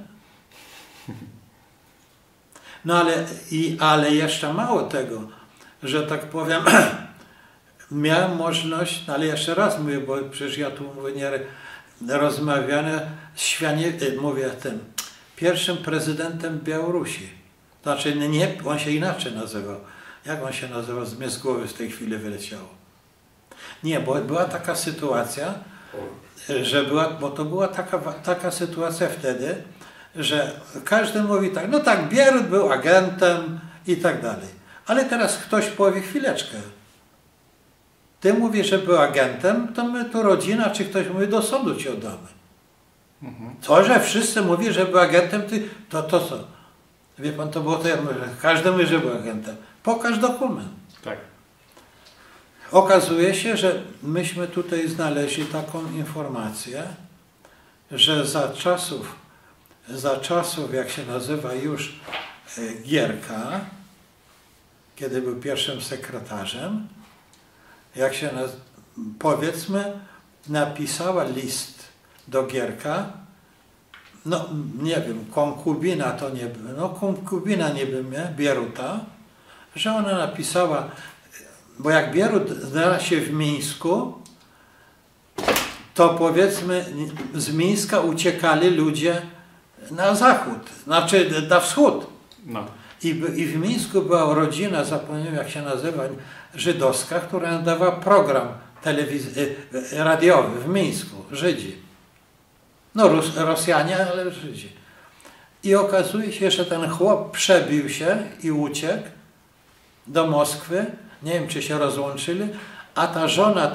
No ale jeszcze mało tego, że tak powiem, miałem możliwość, ale jeszcze raz mówię, bo przecież ja tu mówię, nie rozmawiane mówię tym pierwszym prezydentem Białorusi. Znaczy nie, on się inaczej nazywał. Jak on się nazywał? Z mnie z głowy w tej chwili wyleciało. Nie, bo była taka sytuacja, że bo to była taka sytuacja wtedy, że każdy mówi tak, no tak, Bierut był agentem i tak dalej. Ale teraz ktoś powie, chwileczkę. Ty mówisz, że był agentem, to my tu rodzina, czy ktoś mówi, do sądu ci oddamy. To, że wszyscy mówi, że był agentem, to co? Wie pan, to było to, ja mówię, każdy mówi, że był agentem. Pokaż dokument. Tak. Okazuje się, że myśmy tutaj znaleźli taką informację, że za czasów, jak się nazywa już Gierka, kiedy był pierwszym sekretarzem, jak się powiedzmy, napisała list do Gierka, no nie wiem, konkubina to nie było, no konkubina nie wiem, Bieruta, że ona napisała, bo jak Bierut znalazł się w Mińsku, to powiedzmy z Mińska uciekali ludzie na zachód, znaczy na wschód. No. I w Mińsku była rodzina, zapomniałem jak się nazywa, żydowska, która nadawała program radiowy w Mińsku, Żydzi. No Rosjanie, ale Żydzi. I okazuje się, że ten chłop przebił się i uciekł do Moskwy, nie wiem czy się rozłączyli, a ta żona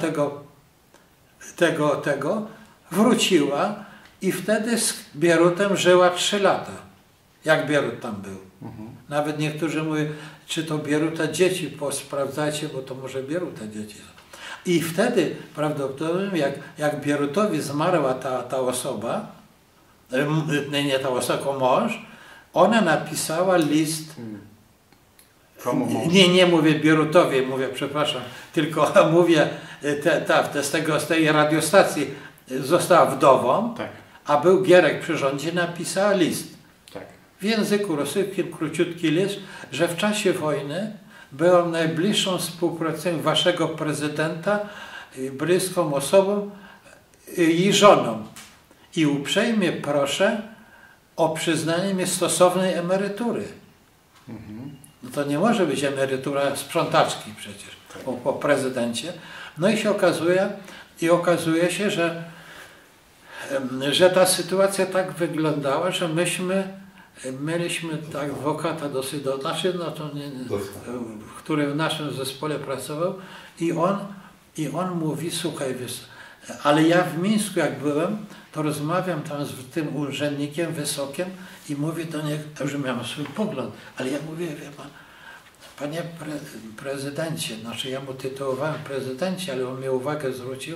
tego wróciła i wtedy z Bierutem żyła 3 lata, jak Bierut tam był. Nawet niektórzy mówią, czy to Bieruta dzieci, sprawdzajcie, bo to może Bieruta dzieci są. I wtedy prawdopodobnie, jak Bierutowi zmarła ta osoba, nie ta osoba, tylko mąż, ona napisała list. Nie mówię Bierutowi, mówię, przepraszam, tylko mówię, z tej radiostacji została wdową, tak. A był Gierek przy rządzie, napisała list. Tak. W języku rosyjskim króciutki list, że w czasie wojny byłam najbliższą współpracownikiem waszego prezydenta, bliską osobą i żoną. I uprzejmie proszę o przyznanie mi stosownej emerytury. No to nie może być emerytura sprzątaczki przecież po prezydencie. No i się okazuje się, że ta sytuacja tak wyglądała, że mieliśmy adwokata dosyć, który w naszym zespole pracował i on mówi, słuchaj, wiesz, ale ja w Mińsku jak byłem, to rozmawiam tam z tym urzędnikiem wysokim i mówię do niego, że miałem swój pogląd, ale ja mówię, wie pan, panie prezydencie, znaczy ja mu tytułowałem prezydencie, ale on mi uwagę zwrócił,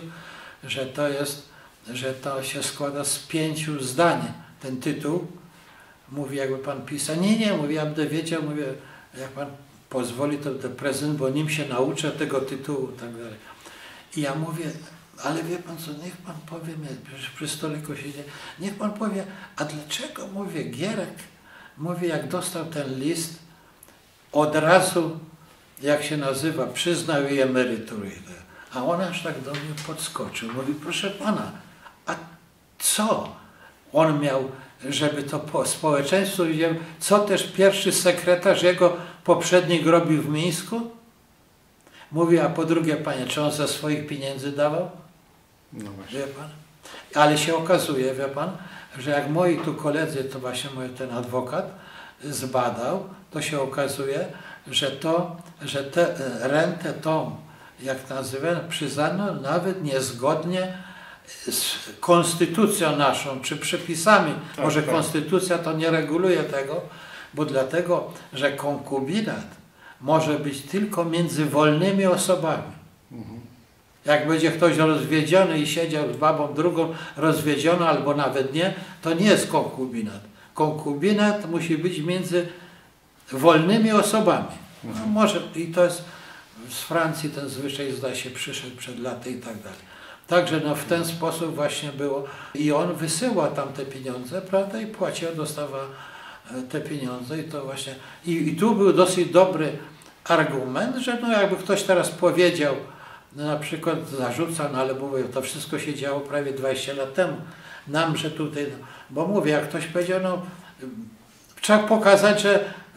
że to się składa z 5 zdań, ten tytuł. Mówi, jakby pan pisał. Nie, mówi, ja będę wiedział, mówię, jak pan pozwoli, to prezydent, bo nim się nauczę tego tytułu, tak dalej. I ja mówię, ale wie pan co, niech pan powie, przy stoliku siedzi, niech pan powie, a dlaczego, mówię, Gierek, mówię, jak dostał ten list, od razu, jak się nazywa, przyznał jej emeryturę. A on aż tak do mnie podskoczył. Mówi, proszę pana, a co on miał, żeby to społeczeństwo widziało, co też pierwszy sekretarz jego poprzednik robił w Mińsku? Mówi, a po drugie, panie, czy on ze swoich pieniędzy dawał? No właśnie. Wie pan? Ale się okazuje, wie pan, że jak moi tu koledzy, to właśnie ten adwokat zbadał, to się okazuje, że tę rentę tą, jak nazywamy, przyznano nawet niezgodnie z konstytucją naszą, czy przepisami. Tak, Może tak. konstytucja to nie reguluje tego, bo dlatego, że konkubinat może być tylko między wolnymi osobami. Jak będzie ktoś rozwiedziony i siedział z babą drugą rozwiedzioną, albo nawet nie, to nie jest konkubinat. Konkubinat musi być między wolnymi osobami. No może, i to jest z Francji ten zwyczaj, zdaje się, przyszedł przed laty i tak dalej. Także no, w ten sposób właśnie było. I on wysyła tam te pieniądze, prawda, i płacił, dostawa te pieniądze i to właśnie. I tu był dosyć dobry argument, że no jakby ktoś teraz powiedział, no na przykład zarzucał, no ale mówię, to wszystko się działo prawie 20 lat temu. Nam, że tutaj, no, bo mówię, jak ktoś powiedział, no trzeba pokazać,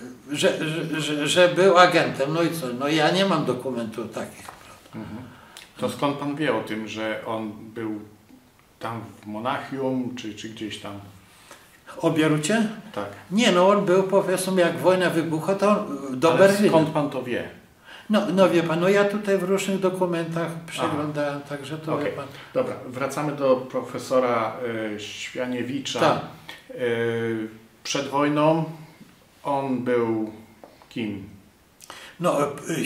że był agentem. No i co? No ja nie mam dokumentów takich. To skąd pan wie o tym, że on był tam w Monachium, czy gdzieś tam? O Bierucie? Tak. Nie, no on był, powiedzmy, jak wojna wybuchła, to on do Ale Berlina. skąd pan to wie? No wie pan, no ja tutaj w różnych dokumentach przeglądałem, także to wie pan. Dobra, wracamy do profesora Świaniewicza. Tak. Przed wojną on był kim? No,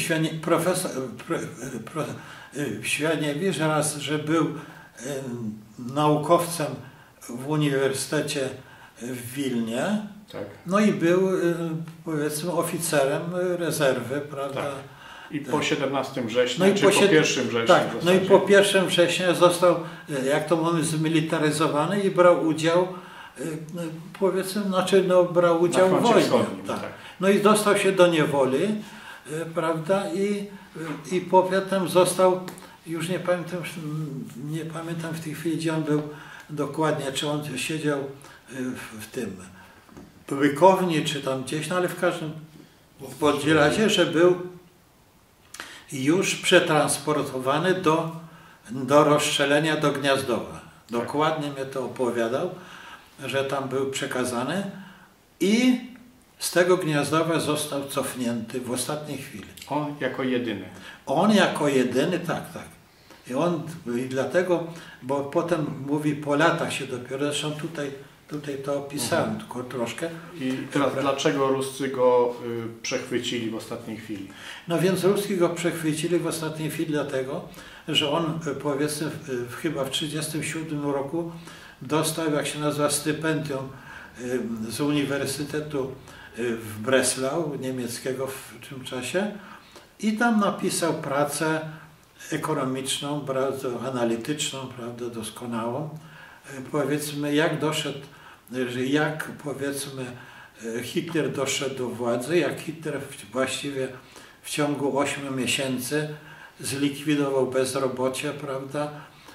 Świaniewicz raz, że był naukowcem w Uniwersytecie w Wilnie, Tak. no i był, powiedzmy, oficerem rezerwy, prawda? Tak. I po 17 września, No i czy po 1 września? tak, w no i zasadzie? po 1 września został, jak to mamy, zmilitaryzowany i brał udział, powiedzmy, znaczy no, brał udział w wojnie. Wschodnim, Tak. tak. No i dostał się do niewoli, prawda, i potem został, już nie pamiętam w tej chwili, gdzie on był dokładnie, czy on siedział w tym Łykowni, czy tam gdzieś, no ale w każdym razie, że był już przetransportowany do rozstrzelenia do Gniazdowa. Dokładnie mnie to opowiadał, że tam był przekazany i z tego Gniazdowa został cofnięty w ostatniej chwili. On jako jedyny. On jako jedyny, tak. I dlatego, bo potem mówi, po latach się dopiero, zresztą tutaj to opisałem tylko troszkę. I teraz dlaczego Ruscy go przechwycili w ostatniej chwili? No więc Ruski go przechwycili w ostatniej chwili dlatego, że on, powiedzmy, chyba w 1937 roku dostał, jak się nazywa, stypendium z Uniwersytetu w Breslau, niemieckiego w tym czasie, i tam napisał pracę ekonomiczną, bardzo analityczną, prawda, doskonałą. Powiedzmy, jak doszedł, jak, powiedzmy, Hitler doszedł do władzy, jak Hitler właściwie w ciągu 8 miesięcy zlikwidował bezrobocie, prawda,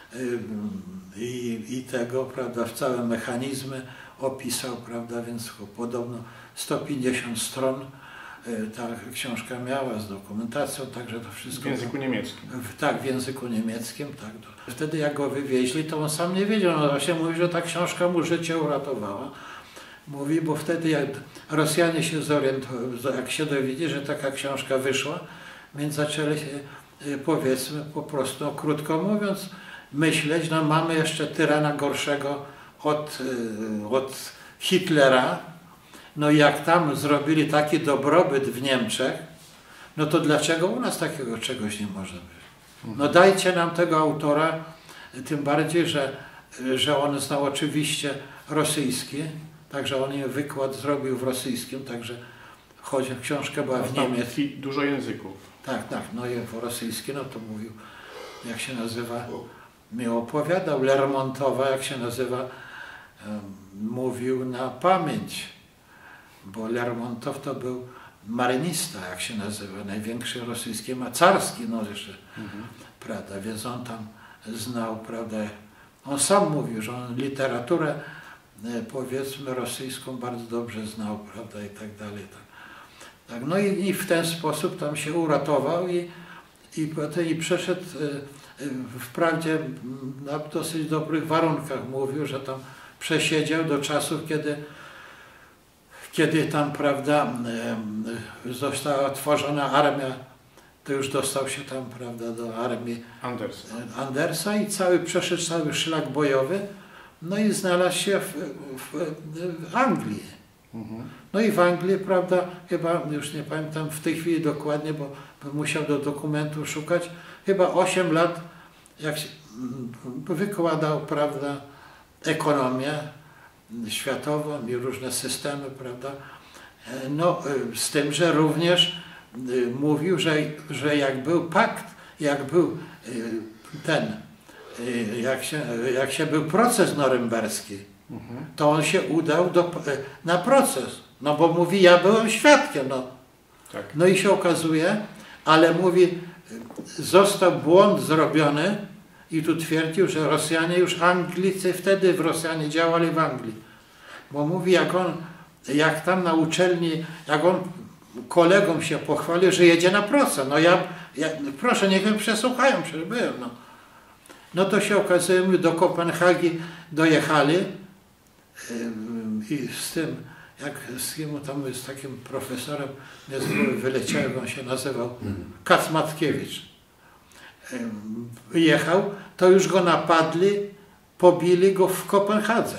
i tego, prawda, w całe mechanizmy opisał, prawda, więc podobno 150 stron ta książka miała z dokumentacją, także to wszystko... W języku niemieckim. Tak, w języku niemieckim, tak. Wtedy jak go wywieźli, to on sam nie wiedział, no właśnie mówi, że ta książka mu życie uratowała. Mówi, bo wtedy jak Rosjanie się zorientowali, jak się dowiedzieli, że taka książka wyszła, więc zaczęli się, powiedzmy, po prostu, no, krótko mówiąc, myśleć, no mamy jeszcze tyrana gorszego od Hitlera. No i jak tam zrobili taki dobrobyt w Niemczech, no to dlaczego u nas takiego czegoś nie może być? No dajcie nam tego autora, tym bardziej, że on znał oczywiście rosyjski, także on wykład zrobił w rosyjskim, także choć książka była w niemieckim. Dużo języków. Tak, no i w rosyjski, no to mówił, jak się nazywa, mi opowiadał, Lermontowa, jak się nazywa, mówił na pamięć, bo Lermontow to był marynista, jak się nazywa, największy rosyjski, carski, no jeszcze, prawda, więc on tam znał, prawda, on sam mówił, że on literaturę, powiedzmy, rosyjską bardzo dobrze znał, prawda, i tak dalej. Tak. No i w ten sposób tam się uratował i przeszedł, wprawdzie na dosyć dobrych warunkach, mówił, że tam przesiedział do czasów, kiedy tam, prawda, została tworzona armia, to już dostał się tam, prawda, do armii Andersa i przeszedł cały szlak bojowy, no i znalazł się w Anglii. No i w Anglii, prawda, chyba, już nie pamiętam w tej chwili dokładnie, bo musiał do dokumentu szukać, chyba 8 lat, jak wykładał, prawda, ekonomię światową i różne systemy, prawda, no z tym, że również mówił, że jak był pakt, jak był jak się był proces norymberski, to on się udał na proces, no bo mówi, ja byłem świadkiem, no. Tak. No i się okazuje, ale mówi, został błąd zrobiony i tu twierdził, że Rosjanie już Anglicy, wtedy Rosjanie działali w Anglii, bo mówi, jak tam na uczelni, jak on kolegom się pochwalił, że jedzie na proces, no proszę, niech mnie przesłuchają, przecież byłem, no. No to się okazuje, my do Kopenhagi dojechali i z tym, tam z takim profesorem, nie z głowy wyleciałem, on się nazywał Kacmatkiewicz. Jechał, to już go napadli, pobili go w Kopenhadze.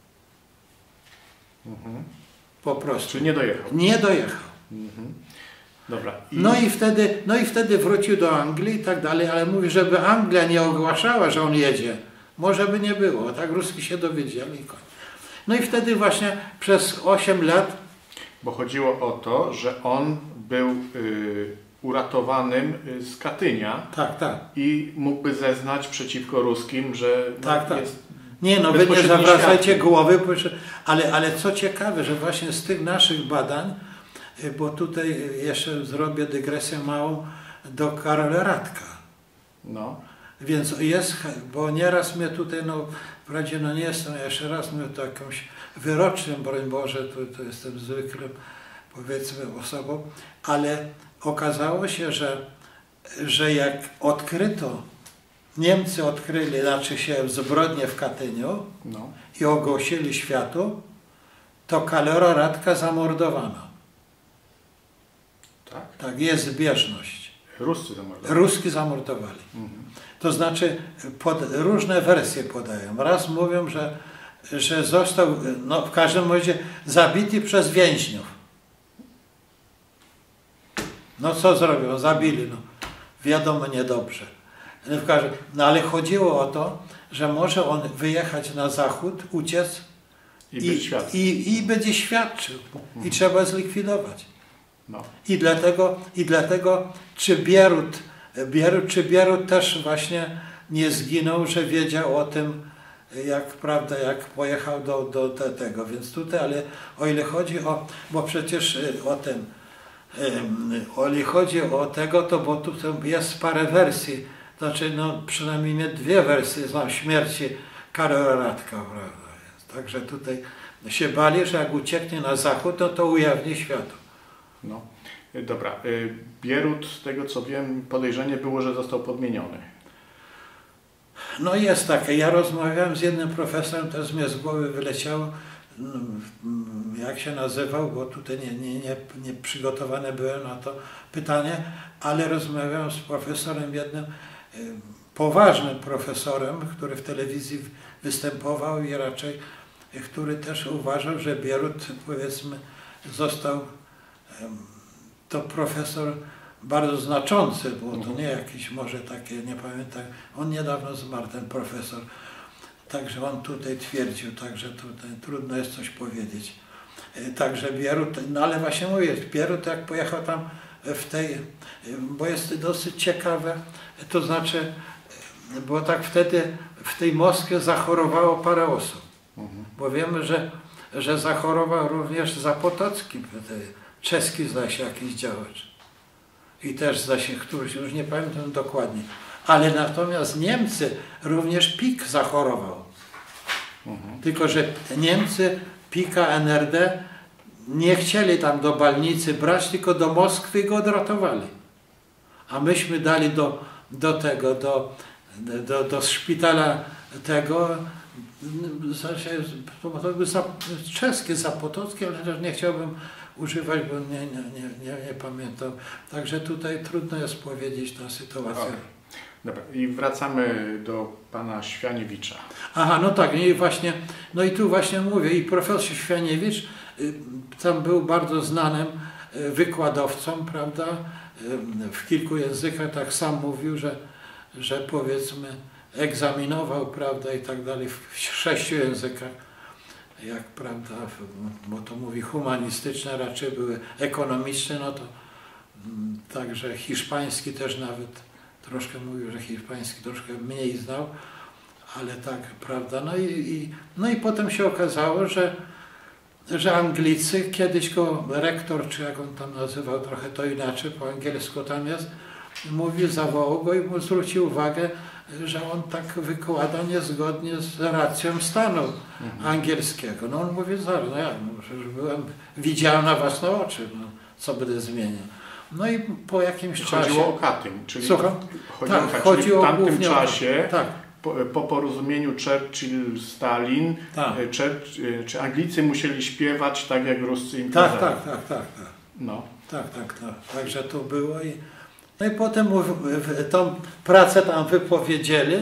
Po prostu. Czy nie dojechał? Nie dojechał. Dobra. No i wtedy wrócił do Anglii i tak dalej, ale mówi, żeby Anglia nie ogłaszała, że on jedzie. Może by nie było, tak Ruski się dowiedzieli. No i wtedy właśnie przez 8 lat... Bo chodziło o to, że on był uratowanym z Katynia. Tak, tak. I mógłby zeznać przeciwko Ruskim, że jest... Nie, no wy nie zawracajcie głowy, ale co ciekawe, że właśnie z tych naszych badań, bo tutaj jeszcze zrobię dygresję małą do Karola Radka. No. Więc jest, bo nieraz mnie tutaj, no wprawdzie no nie jestem, jeszcze raz mówię to jakąś wyrocznią, broń Boże, to jestem zwykłym, powiedzmy, osobą, ale okazało się, że jak odkryto, Niemcy odkryli, znaczy się zbrodnię w Katyniu i ogłosili światu, to Karola Radka zamordowano. Tak? Tak, jest zbieżność. Ruscy zamordowali. Ruski zamordowali. To znaczy, różne wersje podają. Raz mówią, że został, no w każdym razie, zabity przez więźniów. No co zrobią? Zabili, no. Wiadomo, niedobrze. No ale chodziło o to, że może on wyjechać na zachód, uciec i będzie świadczył. I trzeba zlikwidować. No. I dlatego czy Bierut też właśnie nie zginął, że wiedział o tym, jak pojechał do tego. Więc tutaj, ale o ile chodzi bo przecież o ile chodzi o tego, to bo tu jest parę wersji, znaczy no przynajmniej nie 2 wersje znam śmierci Karola Radka, prawda? Także tutaj się bali, że jak ucieknie na zachód, to ujawni światu. No. Dobra. Bierut, z tego co wiem, podejrzenie było, że został podmieniony. No jest takie. Ja rozmawiałem z jednym profesorem, teraz mnie z głowy wyleciało, jak się nazywał, bo tutaj nie przygotowany byłem na to pytanie, ale rozmawiałem z profesorem jednym, poważnym profesorem, który w telewizji występował i raczej, który też uważał, że Bierut, powiedzmy, został to profesor bardzo znaczący, bo to nie jakiś może takie, nie pamiętam, on niedawno zmarł, ten profesor. Także on tutaj twierdził, także tutaj trudno jest coś powiedzieć. Także Bierut, no ale właśnie mówię, Bierut jak pojechał tam bo jest dosyć ciekawe, to znaczy, bo tak wtedy w tej Moskwie zachorowało parę osób. Bo wiemy, że zachorował również Zapotocki, czeski zdaje się jakiś działacz. I też zdaje się któryś, już nie pamiętam dokładnie. Ale natomiast Niemcy, również PiK zachorował. Tylko że Niemcy, PiKa, NRD nie chcieli tam do Balnicy brać, tylko do Moskwy go odratowali. A myśmy dali do szpitala tego, to były czeskie, zapotockie, ale też nie chciałbym używać, bo nie pamiętam. Także tutaj trudno jest powiedzieć tę sytuację. Okay. Dobra. I wracamy do pana Świaniewicza. Aha, no tak, i właśnie, no i tu właśnie mówię, i profesor Świaniewicz tam był bardzo znanym wykładowcą, prawda, w kilku językach, tak sam mówił, że powiedzmy egzaminował, prawda, i tak dalej, w 6 językach, jak, prawda, bo to mówi humanistyczne, raczej były ekonomiczne, no to także hiszpański też nawet troszkę mówił, że hiszpański troszkę mniej znał, ale tak, prawda, no i potem się okazało, że Anglicy, kiedyś go rektor, czy jak on tam nazywał, trochę to inaczej, po angielsku tam jest, mówił, zawołał go i mu zwrócił uwagę, że on tak wykłada niezgodnie z racją stanu angielskiego. No on mówi, zaraz, no ja przecież widziałem na własne oczy, no, co będę zmieniał. No i po jakimś czasie... Chodziło o Katyn, czyli, chodzi w tamtym czasie, tak. po porozumieniu Churchill-Stalin, tak. Czy Anglicy musieli śpiewać tak, jak Ruscy im kazali. Tak. No. Tak. Także to było no i potem tą pracę tam wypowiedzieli,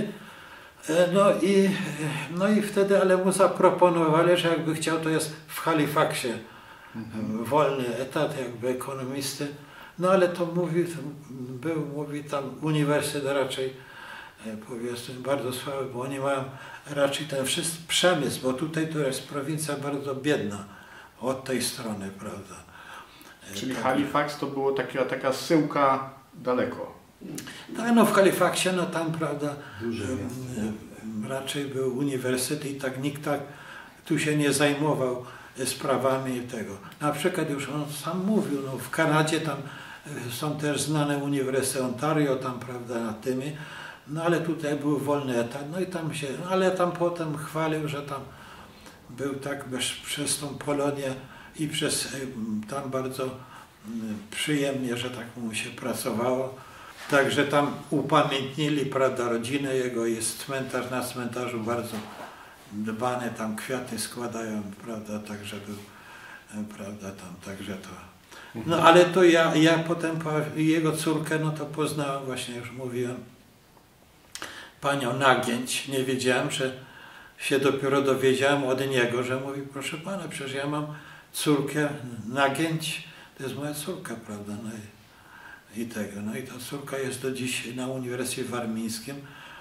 no i wtedy, ale mu zaproponowali, że jakby chciał, to jest w Halifaxie wolny etat jakby ekonomisty, no ale to mówi tam uniwersytet raczej, powiedzmy, bardzo słaby, bo oni mają raczej ten przemysł, bo tutaj to jest prowincja bardzo biedna od tej strony, prawda. Czyli Halifax to było taka zsyłka daleko. Tak, no w Halifaxie, no tam, prawda, raczej był uniwersytet i tak nikt tak tu się nie zajmował sprawami tego. Na przykład już on sam mówił, no w Kanadzie tam są też znane uniwersytety Ontario, tam, prawda, na tymi, no ale tutaj był wolny etat, no i tam się, ale tam potem chwalił, że tam był tak przez tą Polonię i tam bardzo przyjemnie, że tak mu się pracowało. Także tam upamiętnili, prawda, rodzinę jego, jest cmentarz, na cmentarzu bardzo dbane, tam kwiaty składają, prawda, także był, prawda, tam, także to. No ale to ja potem jego córkę, no to poznałem, właśnie już mówiłem, panią Nagięć, nie wiedziałem, że się dopiero dowiedziałem od niego, że mówi, proszę pana, przecież ja mam córkę Nagięć, to jest moja córka, prawda, no i ta córka jest do dziś na Uniwersytecie Warmińskim,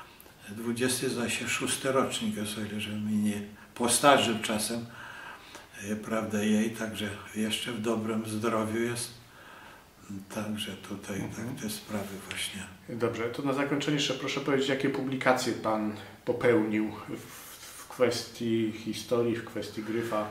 26 rocznik, o ile że mi nie postarzył czasem, prawda, jej, także jeszcze w dobrym zdrowiu jest, także tutaj tak te sprawy właśnie. Dobrze, to na zakończenie jeszcze proszę powiedzieć, jakie publikacje pan popełnił w kwestii historii, w kwestii Gryfa?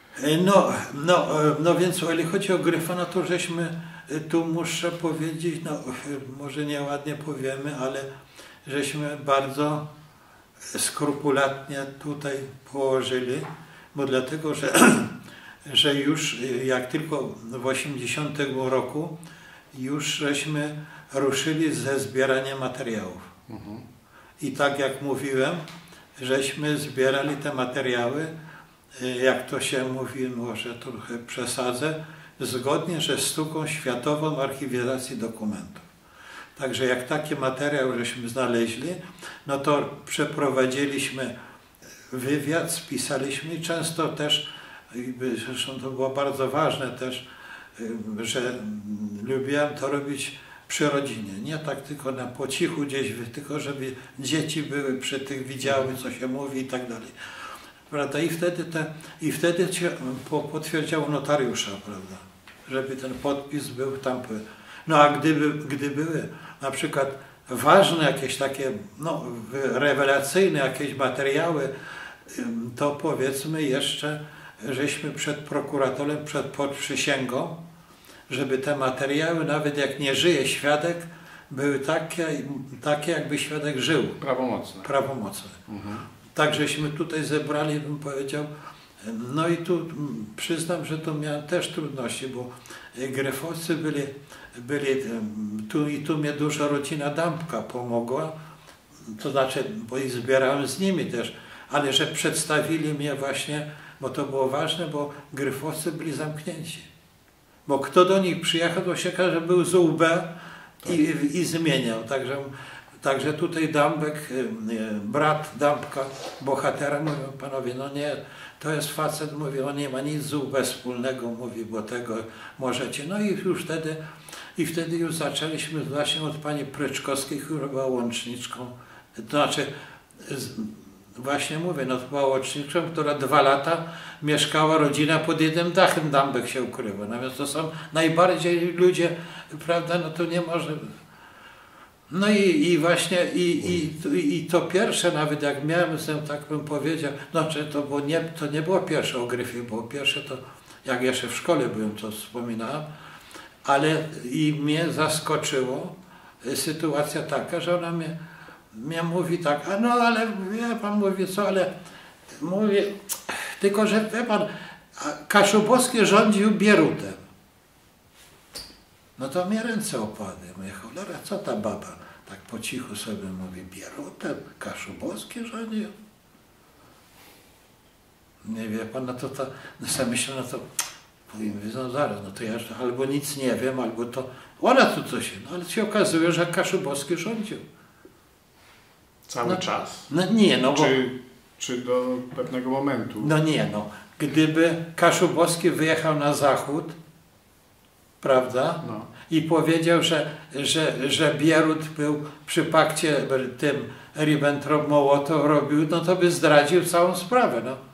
No więc o ile chodzi o Gryfa, no to żeśmy, tu muszę powiedzieć, no może nieładnie powiemy, ale żeśmy bardzo skrupulatnie tutaj położyli, bo dlatego, że już jak tylko w 80 roku już żeśmy ruszyli ze zbieraniem materiałów. I tak jak mówiłem, żeśmy zbierali te materiały, jak to się mówi, może trochę przesadzę, zgodnie ze sztuką światową archiwizacji dokumentów. Także jak taki materiał żeśmy znaleźli, no to przeprowadziliśmy wywiad, spisaliśmy i często też, zresztą to było bardzo ważne też, że lubiłem to robić przy rodzinie. Nie tak tylko po cichu gdzieś, tylko żeby dzieci były przy tych, widziały, co się mówi i tak dalej. Prawda? I wtedy się potwierdziło notariusza, prawda? Żeby ten podpis był tam. No a gdy były na przykład ważne jakieś takie, no, rewelacyjne jakieś materiały, to powiedzmy jeszcze, żeśmy przed prokuratorem, pod przysięgą, żeby te materiały, nawet jak nie żyje świadek, były takie jakby świadek żył. Prawomocne. Prawomocne. Tak żeśmy tutaj zebrali, bym powiedział, no i tu przyznam, że to miałem też trudności, bo gryfowcy byli tu mnie dużo rodzina Dąbka pomogła, to znaczy, bo i zbierałem z nimi też, ale że przedstawili mnie właśnie, bo to było ważne, bo gryfowcy byli zamknięci. Bo kto do nich przyjechał, to się każe, że był z UB i zmieniał. Także tutaj Dąbek, brat Dąbka, bohatera, mówią, panowie, no nie, to jest facet, mówi, on nie ma nic z UB wspólnego, mówi, bo tego możecie. No i już wtedy już zaczęliśmy właśnie od pani Pryczkowskiej, która była łączniczką. To znaczy, właśnie mówię, no to była łączniczką, która 2 lata mieszkała rodzina pod jednym dachem, Dąbek się ukrywa. Natomiast to są najbardziej ludzie, prawda, no to nie może... No i właśnie i to pierwsze, nawet jak miałem, tak bym powiedział, znaczy to nie było pierwsze o Gryfie, było pierwsze to, jak jeszcze w szkole byłem, to wspominałem, ale i mnie zaskoczyło sytuacja taka, że ona mnie mówi tak, a no ale wie pan, mówi co, ale mówi, tylko że wie pan, Kaszubowski rządził Bierutem. No to mnie ręce opadły. Mówię, cholera, co ta baba? Tak po cichu sobie mówi, Bierutem, Kaszubowski rządził. Nie wie pan, no to no sobie myślę, no to mówię, no zaraz, no to ja albo nic nie wiem, albo to, ona tu coś, no ale się okazuje, że Kaszubowski rządził. Cały czas? No nie, no bo... Czy do pewnego momentu? No nie, no. Gdyby Kaszubowski wyjechał na zachód, prawda? No. I powiedział, że Bierut był przy pakcie tym Ribbentrop-Mołotow robił, no to by zdradził całą sprawę, no.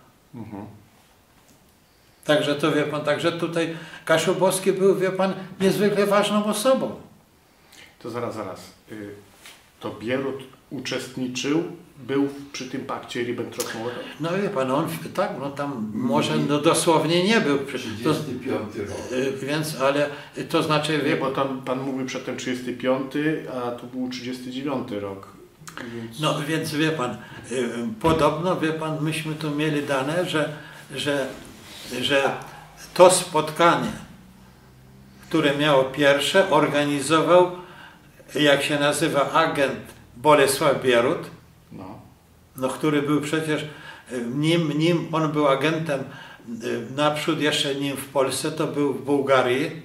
Także to wie pan, także tutaj Kaszubowski był, wie pan, niezwykle ważną osobą. To zaraz. To Bierut uczestniczył, był przy tym pakcie Ribbentrop-Mołotow? No wie pan, on tak, no tam może no dosłownie nie był. 35 rok. Więc, ale to znaczy... Nie, bo tam pan mówił przedtem 35, a tu był 39 rok. Więc... No więc wie pan, podobno, wie pan, myśmy tu mieli dane, że to spotkanie, które miało pierwsze, organizował, jak się nazywa, agent Bolesław Bierut, no, który był przecież, nim on był agentem naprzód, jeszcze nim w Polsce, to był w Bułgarii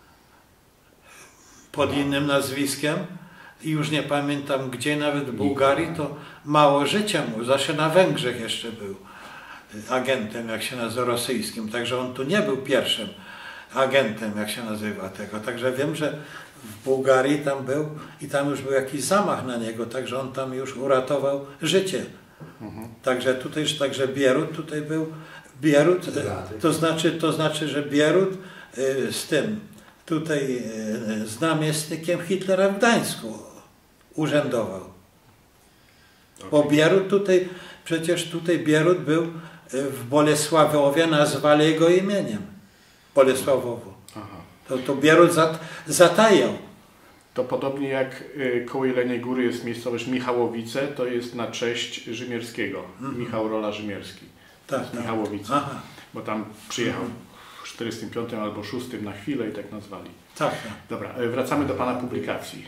pod innym nazwiskiem i już nie pamiętam gdzie, nawet w Bułgarii, to mało życia mu, zawsze na Węgrzech jeszcze był agentem, jak się nazywa, rosyjskim, także on tu nie był pierwszym agentem, jak się nazywa tego, także wiem, że w Bułgarii tam był i tam już był jakiś zamach na niego, także on tam już uratował życie. Także Bierut tutaj był, Bierut, to znaczy, że Bierut z tym tutaj z namiestnikiem Hitlera w Gdańsku urzędował. Bo Bierut tutaj, przecież tutaj Bierut był w Bolesławowie, nazwali jego imieniem. Bolesławowo. To Bierut zatajał. To podobnie jak koło Jeleniej Góry jest miejscowość Michałowice, to jest na cześć Rzymierskiego. Michał Rola Rzymierski. Tak, Michałowice. Bo tam przyjechał w 45 albo 6 na chwilę i tak nazwali. Tak. Dobra, wracamy do pana publikacji.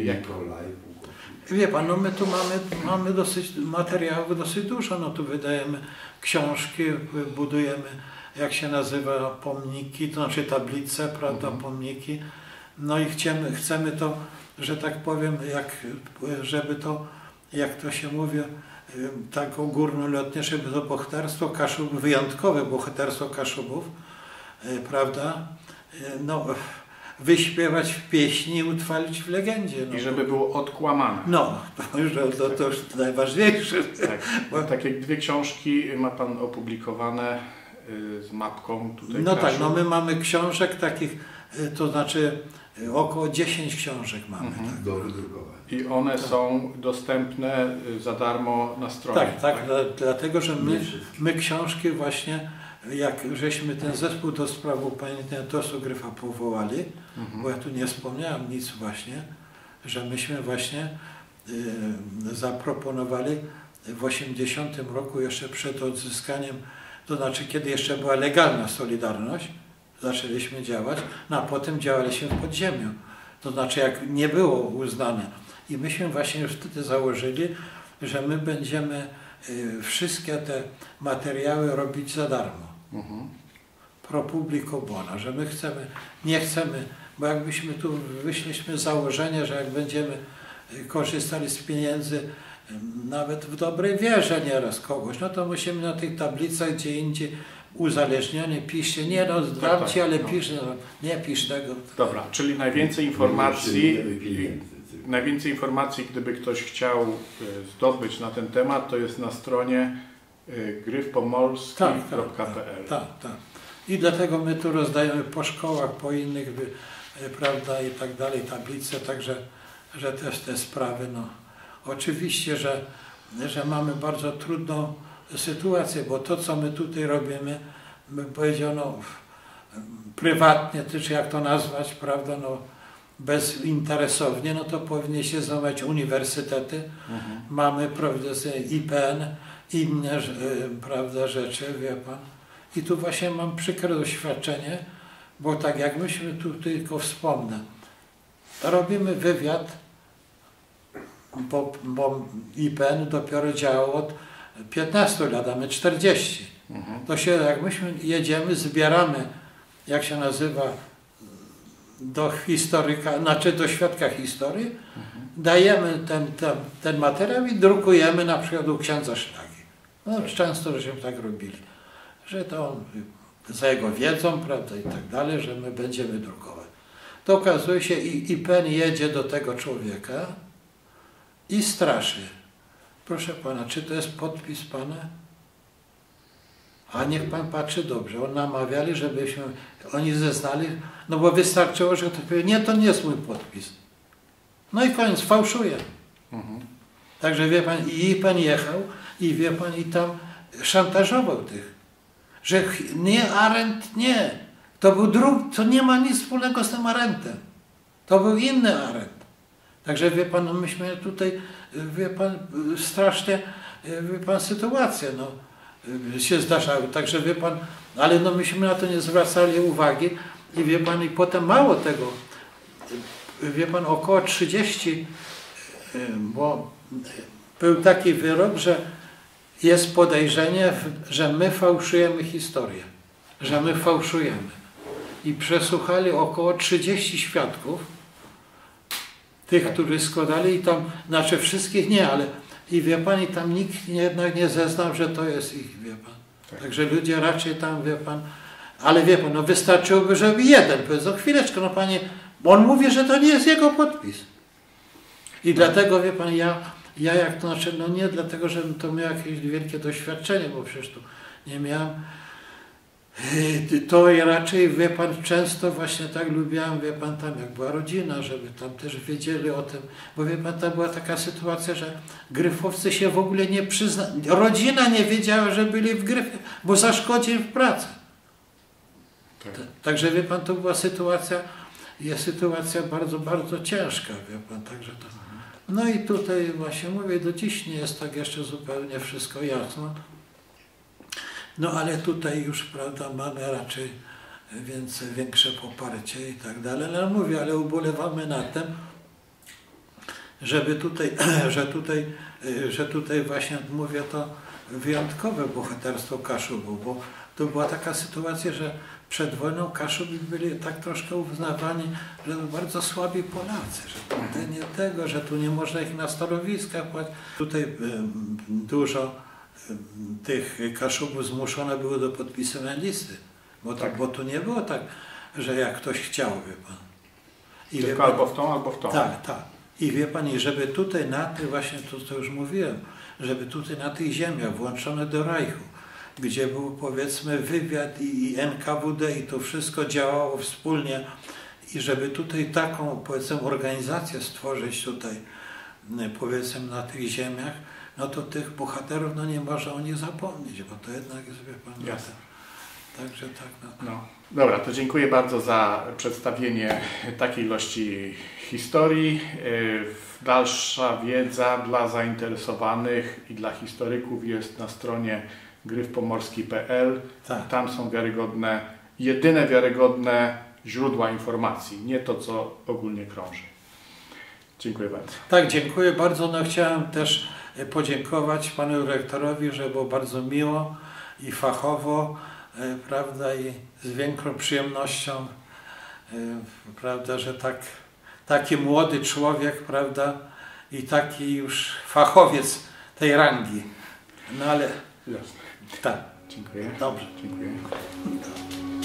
Wie pan, no my tu mamy dosyć materiałów, dosyć dużo. No tu wydajemy książki, budujemy, jak się nazywa, pomniki, to znaczy tablice, prawda, pomniki. No i chcemy to, że tak powiem, żeby to, jak to się mówi, tak ogólnolotnie, żeby to bohaterstwo Kaszubów, wyjątkowe bohaterstwo Kaszubów, prawda, no, wyśpiewać w pieśni i utrwalić w legendzie. No. I żeby było odkłamane. No, to już najważniejsze. Tak, bo takie 2 książki ma pan opublikowane z mapką tutaj. No tak, no my mamy książek takich, to znaczy około 10 książek mamy. Tak. Do wydrukowania. I one są dostępne za darmo na stronie. Tak, dlatego że my książki właśnie jak żeśmy ten zespół do spraw upamiętnienia Tosu Gryfa powołali, bo ja tu nie wspomniałem nic właśnie, że myśmy właśnie zaproponowali w 80 roku, jeszcze przed odzyskaniem, to znaczy kiedy jeszcze była legalna Solidarność, zaczęliśmy działać, no a potem działaliśmy w podziemiu. To znaczy jak nie było uznane. I myśmy właśnie już wtedy założyli, że my będziemy wszystkie te materiały robić za darmo. Pro publico bono, że my nie chcemy, bo jakbyśmy tu wyszliśmy założenie, że jak będziemy korzystali z pieniędzy nawet w dobrej wierze nieraz kogoś, no to musimy na tych tablicach gdzie indziej uzależniony piszcie, nie no dam ci, ale pisz, no, nie pisz tego. Dobra, czyli najwięcej informacji, gdyby ktoś chciał zdobyć na ten temat, to jest na stronie gryfpomorski.pl. Tak. I dlatego my tu rozdajemy po szkołach, po innych, prawda, i tak dalej, tablice, także, że też te sprawy, no. Oczywiście, że mamy bardzo trudną sytuację, bo to, co my tutaj robimy, bym powiedział, no, prywatnie, czy jak to nazwać, prawda, no, bezinteresownie, no to powinny się zajmować uniwersytety. Mamy, prawda, IPN, inne, prawda, rzeczy, wie pan. I tu właśnie mam przykre doświadczenie, bo tak jak myśmy tu tylko wspomnę, robimy wywiad, bo IPN dopiero działał od 15 lat, a my 40. To się, jak myśmy jedziemy, zbieramy, jak się nazywa, do historyka, znaczy do świadka historii, dajemy ten materiał i drukujemy na przykład u księdza Szlagi. No często żeśmy tak robili, że to on, za jego wiedzą, prawda, i tak dalej, że my będziemy drukować. To okazuje się, i pen jedzie do tego człowieka i straszy. Proszę pana, czy to jest podpis pana? A niech pan patrzy dobrze. On namawiali, żebyśmy, oni zeznali, no bo wystarczyło, że to powie, nie, to nie jest mój podpis. No i koniec, fałszuje. Także wie pan, i pan jechał i wie pan, i tam szantażował tych, że nie, Arendt nie. To był drugi, to nie ma nic wspólnego z tym Arendtem. To był inny Arendt. Także wie pan, no myśmy tutaj, wie pan, strasznie, wie pan, sytuacje, no, się zdarzały. Także wie pan, ale no myśmy na to nie zwracali uwagi i wie pan, i potem mało tego, wie pan, około 30, bo był taki wyrok, że jest podejrzenie, że my fałszujemy historię, że my fałszujemy. I przesłuchali około 30 świadków, tych, którzy składali, i tam, znaczy wszystkich nie, ale i wie pan, i tam nikt jednak nie zeznał, że to jest ich, wie pan. Także ludzie raczej tam, wie pan, ale wie pan, no wystarczyłoby, żeby jeden powiedział, chwileczkę, no panie, on mówi, że to nie jest jego podpis. I dlatego, wie pan, ja jak to znaczy, no nie dlatego, że to miał jakieś wielkie doświadczenie, bo przecież tu nie miałem, to raczej, wie pan, często właśnie tak lubiłem, wie pan, tam jak była rodzina, żeby tam też wiedzieli o tym, bo wie pan, tam była taka sytuacja, że gryfowcy się w ogóle nie przyznali, rodzina nie wiedziała, że byli w gryfie, bo zaszkodzili w pracy. Także wie pan, to była sytuacja, jest sytuacja bardzo, bardzo ciężka, wie pan, także to. No i tutaj właśnie mówię, do dziś nie jest tak jeszcze zupełnie wszystko jasno. No ale tutaj już, prawda, mamy raczej większe poparcie i tak dalej. Ale mówię, ale ubolewamy na tym, żeby tutaj, że tutaj właśnie mówię, to wyjątkowe bohaterstwo Kaszubów, bo to była taka sytuacja, że przed wojną Kaszubi byli tak troszkę uznawani, że bardzo słabi Polacy, że tutaj nie tego, że tu nie można ich na stanowiskach płacić. Tutaj dużo tych Kaszubów zmuszone były do podpisywania listy, bo tu nie było tak, że jak ktoś chciał, wie pan. I tylko pan, albo w tą, albo w tą. Tak. I wie pan, i żeby tutaj na tych, właśnie to już mówiłem, żeby tutaj na tych ziemiach włączone do Reichu, gdzie był, powiedzmy, wywiad i NKWD i to wszystko działało wspólnie i żeby tutaj taką, powiedzmy, organizację stworzyć tutaj, powiedzmy, na tych ziemiach, no to tych bohaterów, no nie można o nich zapomnieć, bo to jednak jest, wie pan, Także tak. No. No. Dobra, to dziękuję bardzo za przedstawienie takiej ilości historii. Dalsza wiedza dla zainteresowanych i dla historyków jest na stronie gryfpomorski.pl. Tak. Tam są wiarygodne, jedyne wiarygodne źródła informacji, nie to, co ogólnie krąży. Dziękuję bardzo. Tak, dziękuję bardzo. No, chciałem też podziękować panu rektorowi, że było bardzo miło i fachowo, prawda, i z większą przyjemnością, prawda, że taki młody człowiek, prawda, i taki już fachowiec tej rangi. No ale Jasne. tak. Dziękuję. Dobrze. Dziękuję.